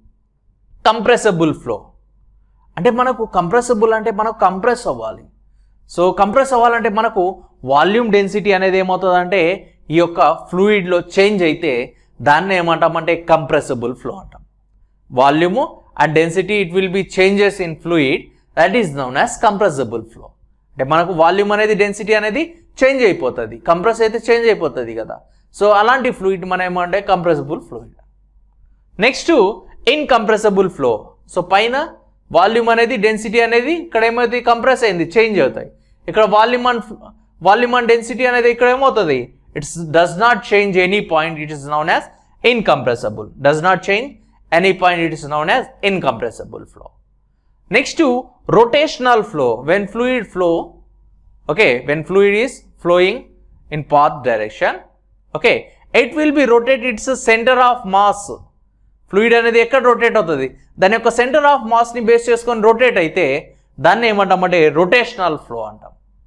compressible flow. అంటే మనకు కంప్రెసిబుల్ అంటే మనకు కంప్రెస్ అవ్వాలి. సో కంప్రెస్ అవ్వాలంటే మనకు వాల్యూమ్ డెన్సిటీ అనేది ఏమవుతుందంటే ఈ యొక్క ఫ్లూయిడ్లో చేంజ్ అయితే దాన్ని ఏమంటామంటే కంప్రెసిబుల్ ఫ్లో అంటాం. Volume and density it will be changes in fluid, that is known as compressible flow. అంటే మనకు వాల్యూమ్ అనేది డెన్సిటీ అనేది చేంజ్ అయిపోతుంది, కంప్రెస్ అయితే చేంజ్ అయిపోతుంది కదా. సో అలాంటి ఫ్లూయిడ్ మనం ఏమంటే compressible fluid. Next incompressible flow. So పైన వాల్యూమ్ అనేది డెన్సిటీ అనేది ఇక్కడ ఏమవుతుంది కంప్రెస్ అయింది, చేంజ్ అవుతాయి. ఇక్కడ volume and volume and density అనేది ఇక్కడ ఏమవుతుంది it's does not change any point, it is known as incompressible. Does not change any point, it is known as incompressible flow. Next rotational flow. When fluid flow, okay, when fluid is flowing in path direction, okay, it will be rotate its center of mass. Fluid అనేది ఎక్కడ రొటేట్ అవుతుంది, దాని యొక్క సెంటర్ ఆఫ్ మాస్ ని బేస్ చేసుకొని రొటేట్ అయితే దాన్ని ఏమంటామంటే రొటేషనల్ ఫ్లో అంటాం.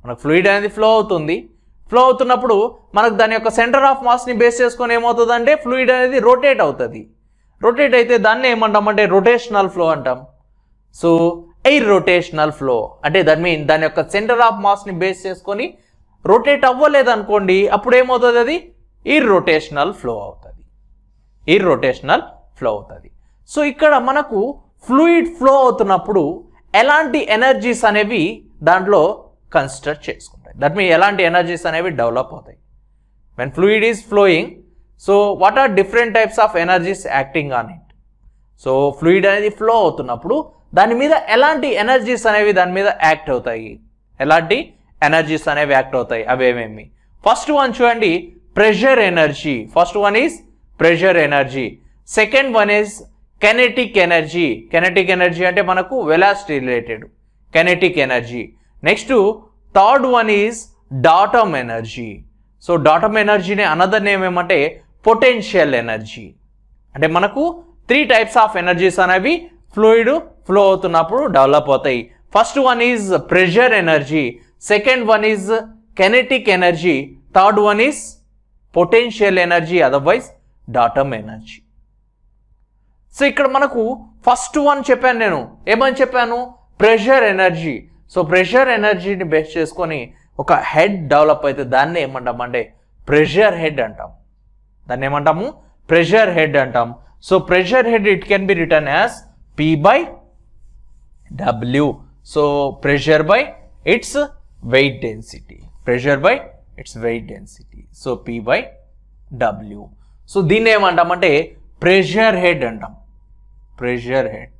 మనకు ఫ్లూయిడ్ అనేది ఫ్లో అవుతుంది. ఫ్లో అవుతున్నప్పుడు మనకు దాని యొక్క సెంటర్ ఆఫ్ మాస్ని బేస్ చేసుకొని ఏమవుతుందంటే ఫ్లూయిడ్ అనేది రొటేట్ అవుతుంది. రొటేట్ అయితే దాన్ని ఏమంటామంటే రొటేషనల్ ఫ్లో అంటాం. సో ఎయిర్ రొటేషనల్ ఫ్లో అంటే దట్ మీన్ దాని యొక్క సెంటర్ ఆఫ్ మాస్ని బేస్ చేసుకొని రొటేట్ అవ్వలేదు అనుకోండి, అప్పుడు ఏమవుతుంది, అది ఇర్ రొటేషనల్ ఫ్లో అవుతుంది. ఇర్ రొటేషనల్ ఫ్లో అవుతుంది. సో ఇక్కడ మనకు ఫ్లూయిడ్ ఫ్లో అవుతున్నప్పుడు ఎలాంటి ఎనర్జీస్ అనేవి దాంట్లో కన్స్ట్రక్ట్ చేసుకుంటాయి. దట్ మీన్ ఎలాంటి ఎనర్జీస్ అనేవి డెవలప్ అవుతాయి. When fluid is flowing, so what are different types of energies acting on it. So fluid అనేది ఫ్లో అవుతున్నప్పుడు దాని మీద ఎలాంటి ఎనర్జీస్ అనేవి దాని మీద యాక్ట్ అవుతాయి, ఎలాంటి ఎనర్జీస్ అనేవి యాక్ట్ అవుతాయి, అవేమేమి. ఫస్ట్ వన్ చూడండి, pressure energy. First one is pressure energy. Second one is kinetic energy. Kinetic energy అంటే మనకు velocity related kinetic energy. Next third one is datum energy. So datum ఎనర్జీని అనదర్ నేమ్ ఏమంటే పొటెన్షియల్ ఎనర్జీ. అంటే మనకు త్రీ టైప్స్ ఆఫ్ ఎనర్జీస్ అనేవి ఫ్లూయిడ్ ఫ్లో అవుతున్నప్పుడు డెవలప్ అవుతాయి. First one is pressure energy, second one is kinetic energy, third one is potential energy, otherwise datum energy. So ఇక్కడ మనకు ఫస్ట్ వన్ చెప్పాను, నేను ఏమని చెప్పాను, ప్రెషర్ ఎనర్జీ. సో ప్రెషర్ ఎనర్జీని బేస్ చేసుకొని ఒక హెడ్ డెవలప్ అయితే దాన్ని ఏమంటామంటే ప్రెషర్ హెడ్ అంటాం. దాన్ని ఏమంటాము, ప్రెషర్ హెడ్ అంటాం. So pressure head it can be return as P by W. So pressure by its weight density. Pressure by its weight density. So P by W. So దీన్ని ఏమంటామంటే ప్రెషర్ హెడ్ అంటాం. Pressure head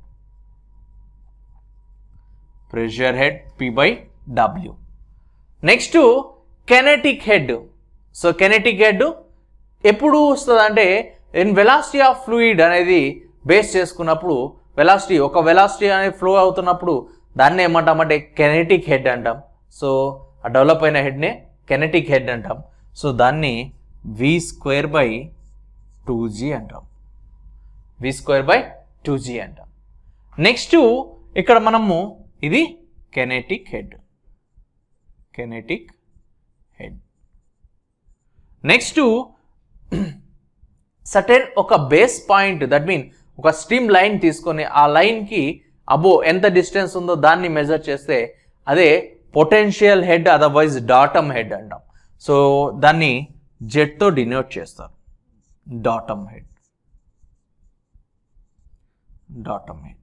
pressure head P by W. Next kinetic head. So kinetic head ఎప్పుడు వస్తుంది అంటే ఇన్ వెలాసిటీ ఆఫ్ ఫ్లూయిడ్ అనేది బేస్ చేసుకున్నప్పుడు, వెలాసిటీ ఒక వెలాసిటీ అనేది ఫ్లో అవుతున్నప్పుడు దాన్ని ఏమంటామంటే కెనెటిక్ హెడ్ అంటాం. సో ఆ డెవలప్ అయిన హెడ్నే కెనెటిక్ హెడ్ అంటాం. సో దాన్ని V square by two G అంటాం. V square by two G అంటాం. నెక్స్ట్ ఇక్కడ మనము ఇది kinetic head. Kinetic head. Next certain ఒక బేస్ పాయింట్, దట్ మీన్ ఒక స్ట్రీమ్ లైన్ తీసుకొని ఆ లైన్కి అబో ఎంత డిస్టెన్స్ ఉందో దాన్ని మెజర్ చేస్తే అదే potential head, otherwise datum head అంటాం. సో దాన్ని జెడ్తో డినోట్ చేస్తారు, datum head. Datum head.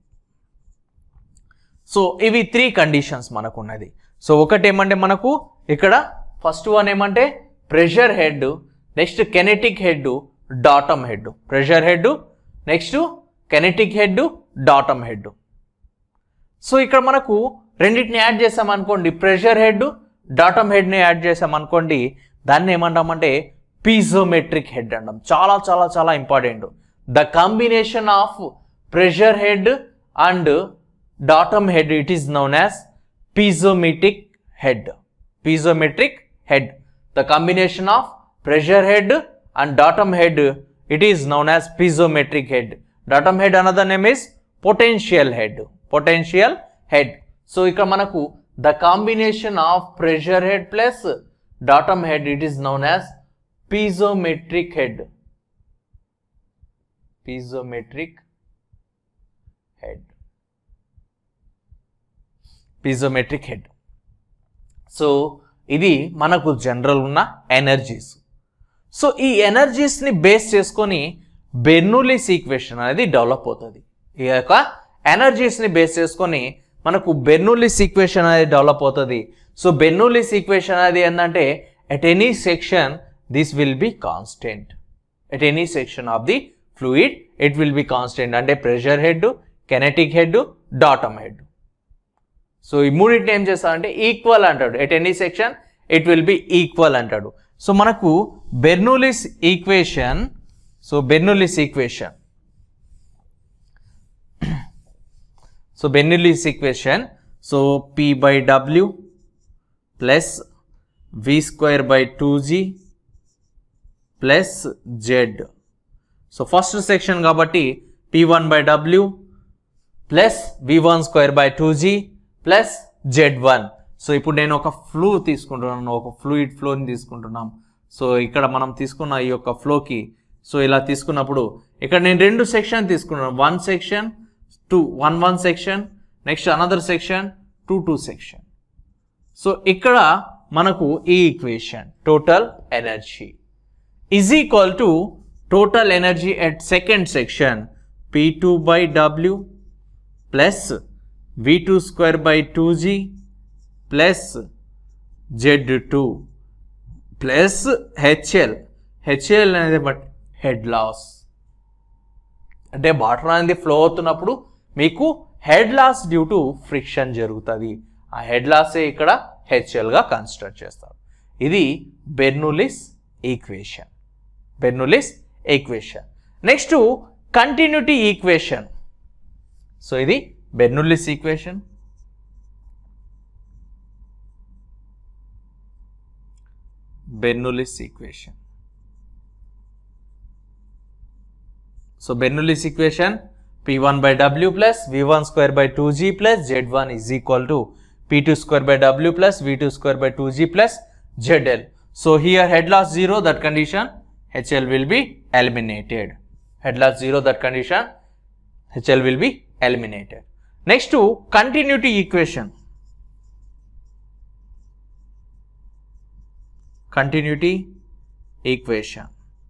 So ఇవి త్రీ కండిషన్స్ మనకు ఉన్నది. సో ఒకటి ఏమంటే మనకు ఇక్కడ ఫస్ట్ వన్ ఏమంటే pressure head, next kinetic head, datum head. Pressure head, next kinetic head, datum head. So ఇక్కడ మనకు రెండింటిని యాడ్ చేసామనుకోండి, ప్రెషర్ హెడ్, డాటమ్ హెడ్ని యాడ్ చేసామనుకోండి, దాన్ని ఏమంటామంటే పీజోమెట్రిక్ హెడ్ అంటాం. చాలా చాలా చాలా important. The combination of pressure head and datum head, it is known as piezometric head. Piezometric head. The combination of pressure head and datum head, it is known as piezometric head. Datum head another name is potential head. Potential head. So ఇక్కడ మనకు the combination of pressure head plus datum head, it is known as piezometric head. Piezometric head. Piezometric head. So ఇది మనకు జనరల్ ఉన్న ఎనర్జీస్. సో ఈ ఎనర్జీస్ని బేస్ చేసుకొని బెర్నూలీస్ ఈక్వేషన్ అనేది డెవలప్ అవుతుంది. ఈ యొక్క ఎనర్జీస్ని బేస్ చేసుకొని మనకు బెర్నూలీస్ ఈక్వేషన్ అనేది డెవలప్ అవుతుంది. సో బెర్నూలీస్ ఈక్వేషన్ అనేది ఏంటంటే at any section this will be constant. At any section of the fluid it will be constant. అంటే pressure head, kinetic head, datum head. So ఈ మూడింటిని ఏం చేస్తారంటే ఈక్వల్ అంటాడు. At any section it will be equal అంటాడు. సో మనకు Bernoulli's equation, so Bernoulli's equation so Bernoulli's equation so P by W plus V square by two G plus Z. So first section కాబట్టి P one by W plus V one square by two G plus Z one. So ఇప్పుడు నేను ఒక ఫ్లూ తీసుకుంటున్నాను, ఒక ఫ్లూయిడ్ ఫ్లోని తీసుకుంటున్నాం. సో ఇక్కడ మనం తీసుకున్న ఈ యొక్క ఫ్లోకి సో ఇలా తీసుకున్నప్పుడు ఇక్కడ నేను రెండు సెక్షన్ తీసుకున్నాను, one section two one one section, next another section two two section. So ఇక్కడ మనకు ఈ equation total energy is equal to total energy at second section P two by W plus V two square by two G plus Z two plus HL. HL అనేది బట్ హెడ్ లాస్, అంటే వాటర్ అనేది ఫ్లో అవుతున్నప్పుడు మీకు head loss due to friction జరుగుతుంది. ఆ హెడ్ లాసే ఇక్కడ హెచ్ఎల్గా కన్సిడర్ చేస్తారు. ఇది Bernoulli's equation. Bernoulli's equation. Next continuity equation. So ఇది Bernoulli's equation. Bernoulli's equation. So Bernoulli's equation P one by W plus V one square by two G plus Z one is equal to P two square by W plus V two square by two G plus Z L. So here head loss zero, that condition H L will be eliminated. Head loss zero, that condition H L will be eliminated. Next to continuity equation. Continuity equation.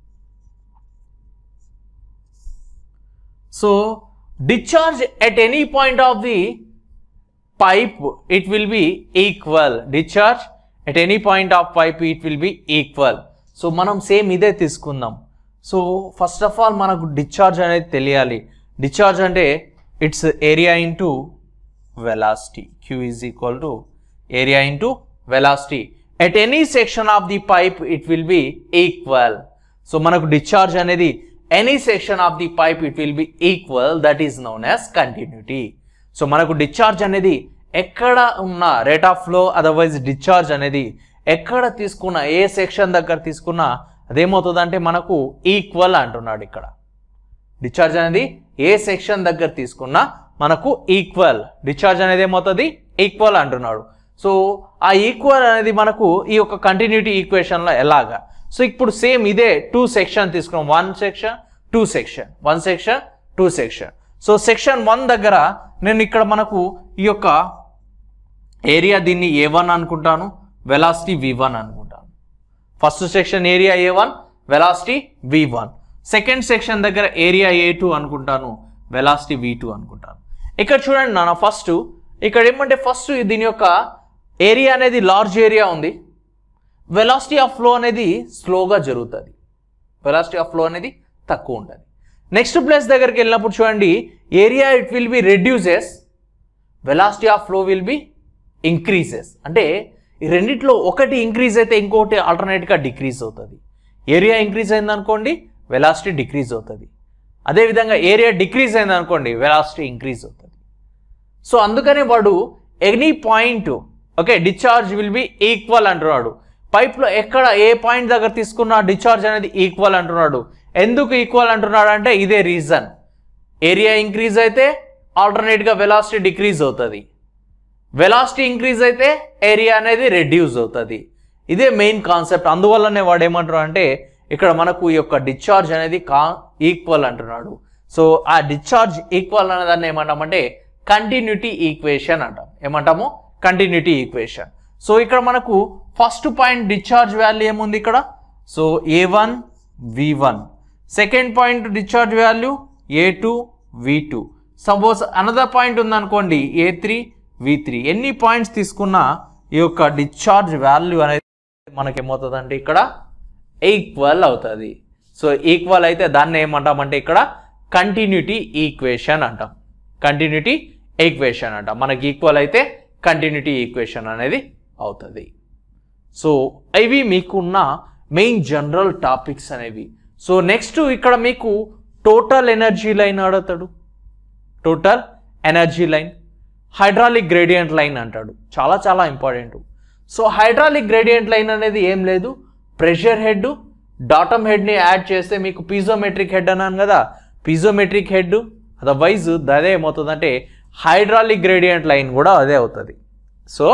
So discharge at any point of the pipe, it will be equal. Discharge at any point of pipe, it will be equal. So మనం సేమ్ ఇదే తీసుకుందాం. సో ఫస్ట్ ఆఫ్ ఆల్ మనకు డిశ్చార్జ్ అనేది తెలియాలి. డిశ్చార్జ్ అంటే it's area into velocity. Q is equal to area into velocity. At any section of the pipe, it will be equal. So మనకు డిశ్చార్జ్ అనేది any section of the pipe, it will be equal. That is known as continuity. So మనకు డిశ్చార్జ్ అనేది ఎక్కడ ఉన్న rate of flow, otherwise discharge అనేది ఎక్కడ తీసుకున్న ఏ సెక్షన్ దగ్గర తీసుకున్నా అదేమవుతుందంటే మనకు ఈక్వల్ అంటున్నాడు. ఇక్కడ డిశ్చార్జ్ అనేది ఏ సెక్షన్ దగ్గర తీసుకున్నా మనకు ఈక్వల్. డిశ్చార్జ్ అనేది ఏమవుతుంది, ఈక్వల్ అంటున్నాడు. సో ఆ ఈక్వల్ అనేది మనకు ఈ యొక్క కంటిన్యూటీ ఈక్వేషన్లో ఎలాగా. సో ఇప్పుడు సేమ్ ఇదే టూ సెక్షన్ తీసుకున్నాం, one section two section, one section two section. So section one దగ్గర నేను ఇక్కడ మనకు ఈ యొక్క ఏరియా దీన్ని ఏ వన్ అనుకుంటాను, వెలాసిటీ వి వన్ అనుకుంటాను. First section area A one, velocity V one. Second section దగ్గర ఏరియా ఏ టూ అనుకుంటాను, వెలాసిటీ వి టూ అనుకుంటాను. ఇక్కడ చూడండి నాన్న, ఫస్ట్ ఇక్కడ ఏమంటే ఫస్ట్ దీని యొక్క ఏరియా అనేది లార్జ్ ఏరియా ఉంది, వెలాసిటీ ఆఫ్ ఫ్లో అనేది స్లోగా జరుగుతుంది, వెలాసిటీ ఆఫ్ ఫ్లో అనేది తక్కువ ఉంటుంది. నెక్స్ట్ ప్లేస్ దగ్గరికి వెళ్ళినప్పుడు చూడండి, area it will be reduces, velocity of flow will be increases. అంటే ఈ రెండిట్లో ఒకటి ఇంక్రీజ్ అయితే ఇంకోటి ఆల్టర్నేట్గా డిక్రీజ్ అవుతుంది. ఏరియా ఇంక్రీజ్ అయింది అనుకోండి, వెలాసిటీ డిక్రీజ్ అవుతుంది. అదేవిధంగా ఏరియా డిక్రీజ్ అయింది అనుకోండి, వెలాసిటీ ఇంక్రీజ్ అవుతుంది. సో అందుకనే వాడు any point okay discharge will be equal అంటున్నాడు. పైప్లో ఎక్కడ ఏ పాయింట్ దగ్గర తీసుకున్న డిశ్చార్జ్ అనేది ఈక్వల్ అంటున్నాడు. ఎందుకు ఈక్వల్ అంటున్నాడు అంటే ఇదే రీజన్. ఏరియా ఇంక్రీజ్ అయితే ఆల్టర్నేట్గా వెలాసిటీ డిక్రీజ్ అవుతుంది, వెలాసిటీ ఇంక్రీజ్ అయితే ఏరియా అనేది రెడ్యూస్ అవుతుంది. ఇదే మెయిన్ కాన్సెప్ట్. అందువల్లనే వాడు ఏమంటున్నాడు అంటే ఇక్కడ మనకు ఈ యొక్క డిశ్చార్జ్ అనేది కా ఈక్వల్ అంటున్నాడు. సో ఆ డిశ్చార్జ్ ఈక్వల్ అనే దాన్ని ఏమంటామంటే కంటిన్యూటీ ఈక్వేషన్ అంటాం. ఏమంటాము, కంటిన్యూటీ ఈక్వేషన్. సో ఇక్కడ మనకు ఫస్ట్ పాయింట్ డిశ్చార్జ్ వాల్యూ ఏముంది ఇక్కడ, so A one V one. Second point discharge value A two V two. Suppose another point ఉందనుకోండి ఏ త్రీ వి త్రీ. ఎన్ని పాయింట్స్ తీసుకున్నా ఈ యొక్క డిశ్చార్జ్ వాల్యూ అనేది మనకేమవుతుంది అంటే ఇక్కడ ఈక్వల్ అవుతుంది. సో ఈక్వల్ అయితే దాన్ని ఏమంటామంటే ఇక్కడ కంటిన్యూటీ ఈక్వేషన్ అంటాం. కంటిన్యూటీ ఈక్వేషన్ అంటాం. మనకి ఈక్వల్ అయితే కంటిన్యూటీ ఈక్వేషన్ అనేది అవుతుంది. సో ఇవి మీకున్న మెయిన్ జనరల్ టాపిక్స్ అనేవి. సో నెక్స్ట్ ఇక్కడ మీకు టోటల్ ఎనర్జీ లైన్ అడుగుతాడు. Total energy line, hydraulic gradient line అంటాడు. చాలా చాలా important. So hydraulic gradient line అనేది ఏం లేదు, ప్రెషర్ హెడ్ డాటమ్ హెడ్ని యాడ్ చేస్తే మీకు పీజోమెట్రిక్ హెడ్ అన్నాను కదా, పీజోమెట్రిక్ హెడ్ అదర్వైజ్ అదే ఏమవుతుందంటే హైడ్రాలిక్ గ్రేడియంట్ లైన్ కూడా అదే అవుతుంది. So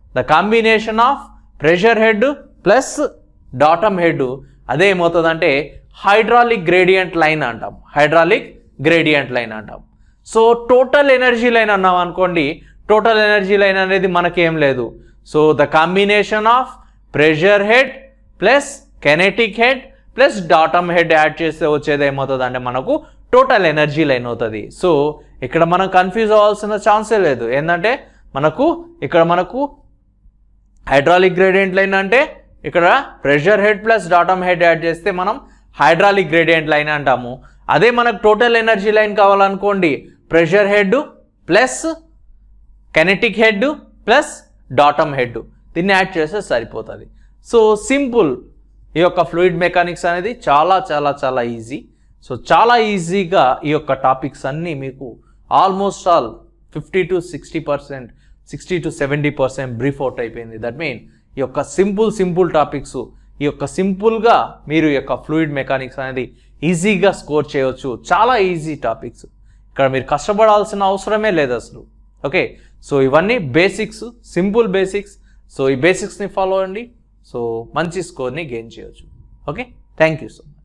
the combination of pressure head plus datum head అదే ఏమవుతుందంటే హైడ్రాలిక్ గ్రేడియంట్ లైన్ అంటాం, హైడ్రాలిక్ గ్రేడియంట్ లైన్ అంటాం. సో టోటల్ ఎనర్జీ లైన్ అన్నాం అనుకోండి, టోటల్ ఎనర్జీ లైన్ అనేది మనకేం లేదు. So the combination of pressure head plus kinetic head plus datum head add చేస్తే వచ్చేది ఏమవుతుంది అంటే మనకు టోటల్ ఎనర్జీ లైన్ అవుతుంది. సో ఇక్కడ మనం కన్ఫ్యూజ్ అవ్వాల్సిన ఛాన్సే లేదు. ఏంటంటే మనకు ఇక్కడ మనకు హైడ్రాలిక్ గ్రేడియంట్ లైన్ అంటే ఇక్కడ pressure head plus datum head add చేస్తే మనం హైడ్రాలిక్ గ్రేడియంట్ లైన్ అంటాము. అదే మనకు టోటల్ ఎనర్జీ లైన్ కావాలనుకోండి, pressure head plus kinetic head plus datum head దీన్ని యాడ్ చేస్తే సరిపోతుంది. సో సింపుల్, ఈ యొక్క ఫ్లూయిడ్ మెకానిక్స్ అనేది చాలా చాలా చాలా ఈజీ. సో చాలా ఈజీగా ఈ యొక్క టాపిక్స్ అన్నీ మీకు almost all fifty to sixty percent sixty to seventy percent brief out అయిపోయింది. దట్ మీన్ ఈ యొక్క సింపుల్ సింపుల్ టాపిక్స్, ఈ యొక్క సింపుల్గా మీరు ఈ యొక్క ఫ్లూయిడ్ మెకానిక్స్ అనేది ఈజీగా స్కోర్ చేయవచ్చు. చాలా ఈజీ టాపిక్స్, ఇక్కడ మీరు కష్టపడాల్సిన అవసరమే లేదు అసలు. ఓకే, సో ఇవన్నీ బేసిక్స్, సింపుల్ బేసిక్స్. సో ఈ బేసిక్స్ని ఫాలో అవ్వండి, సో మంచి స్కోర్ని గెయిన్ చేయవచ్చు. Okay, thank you so much.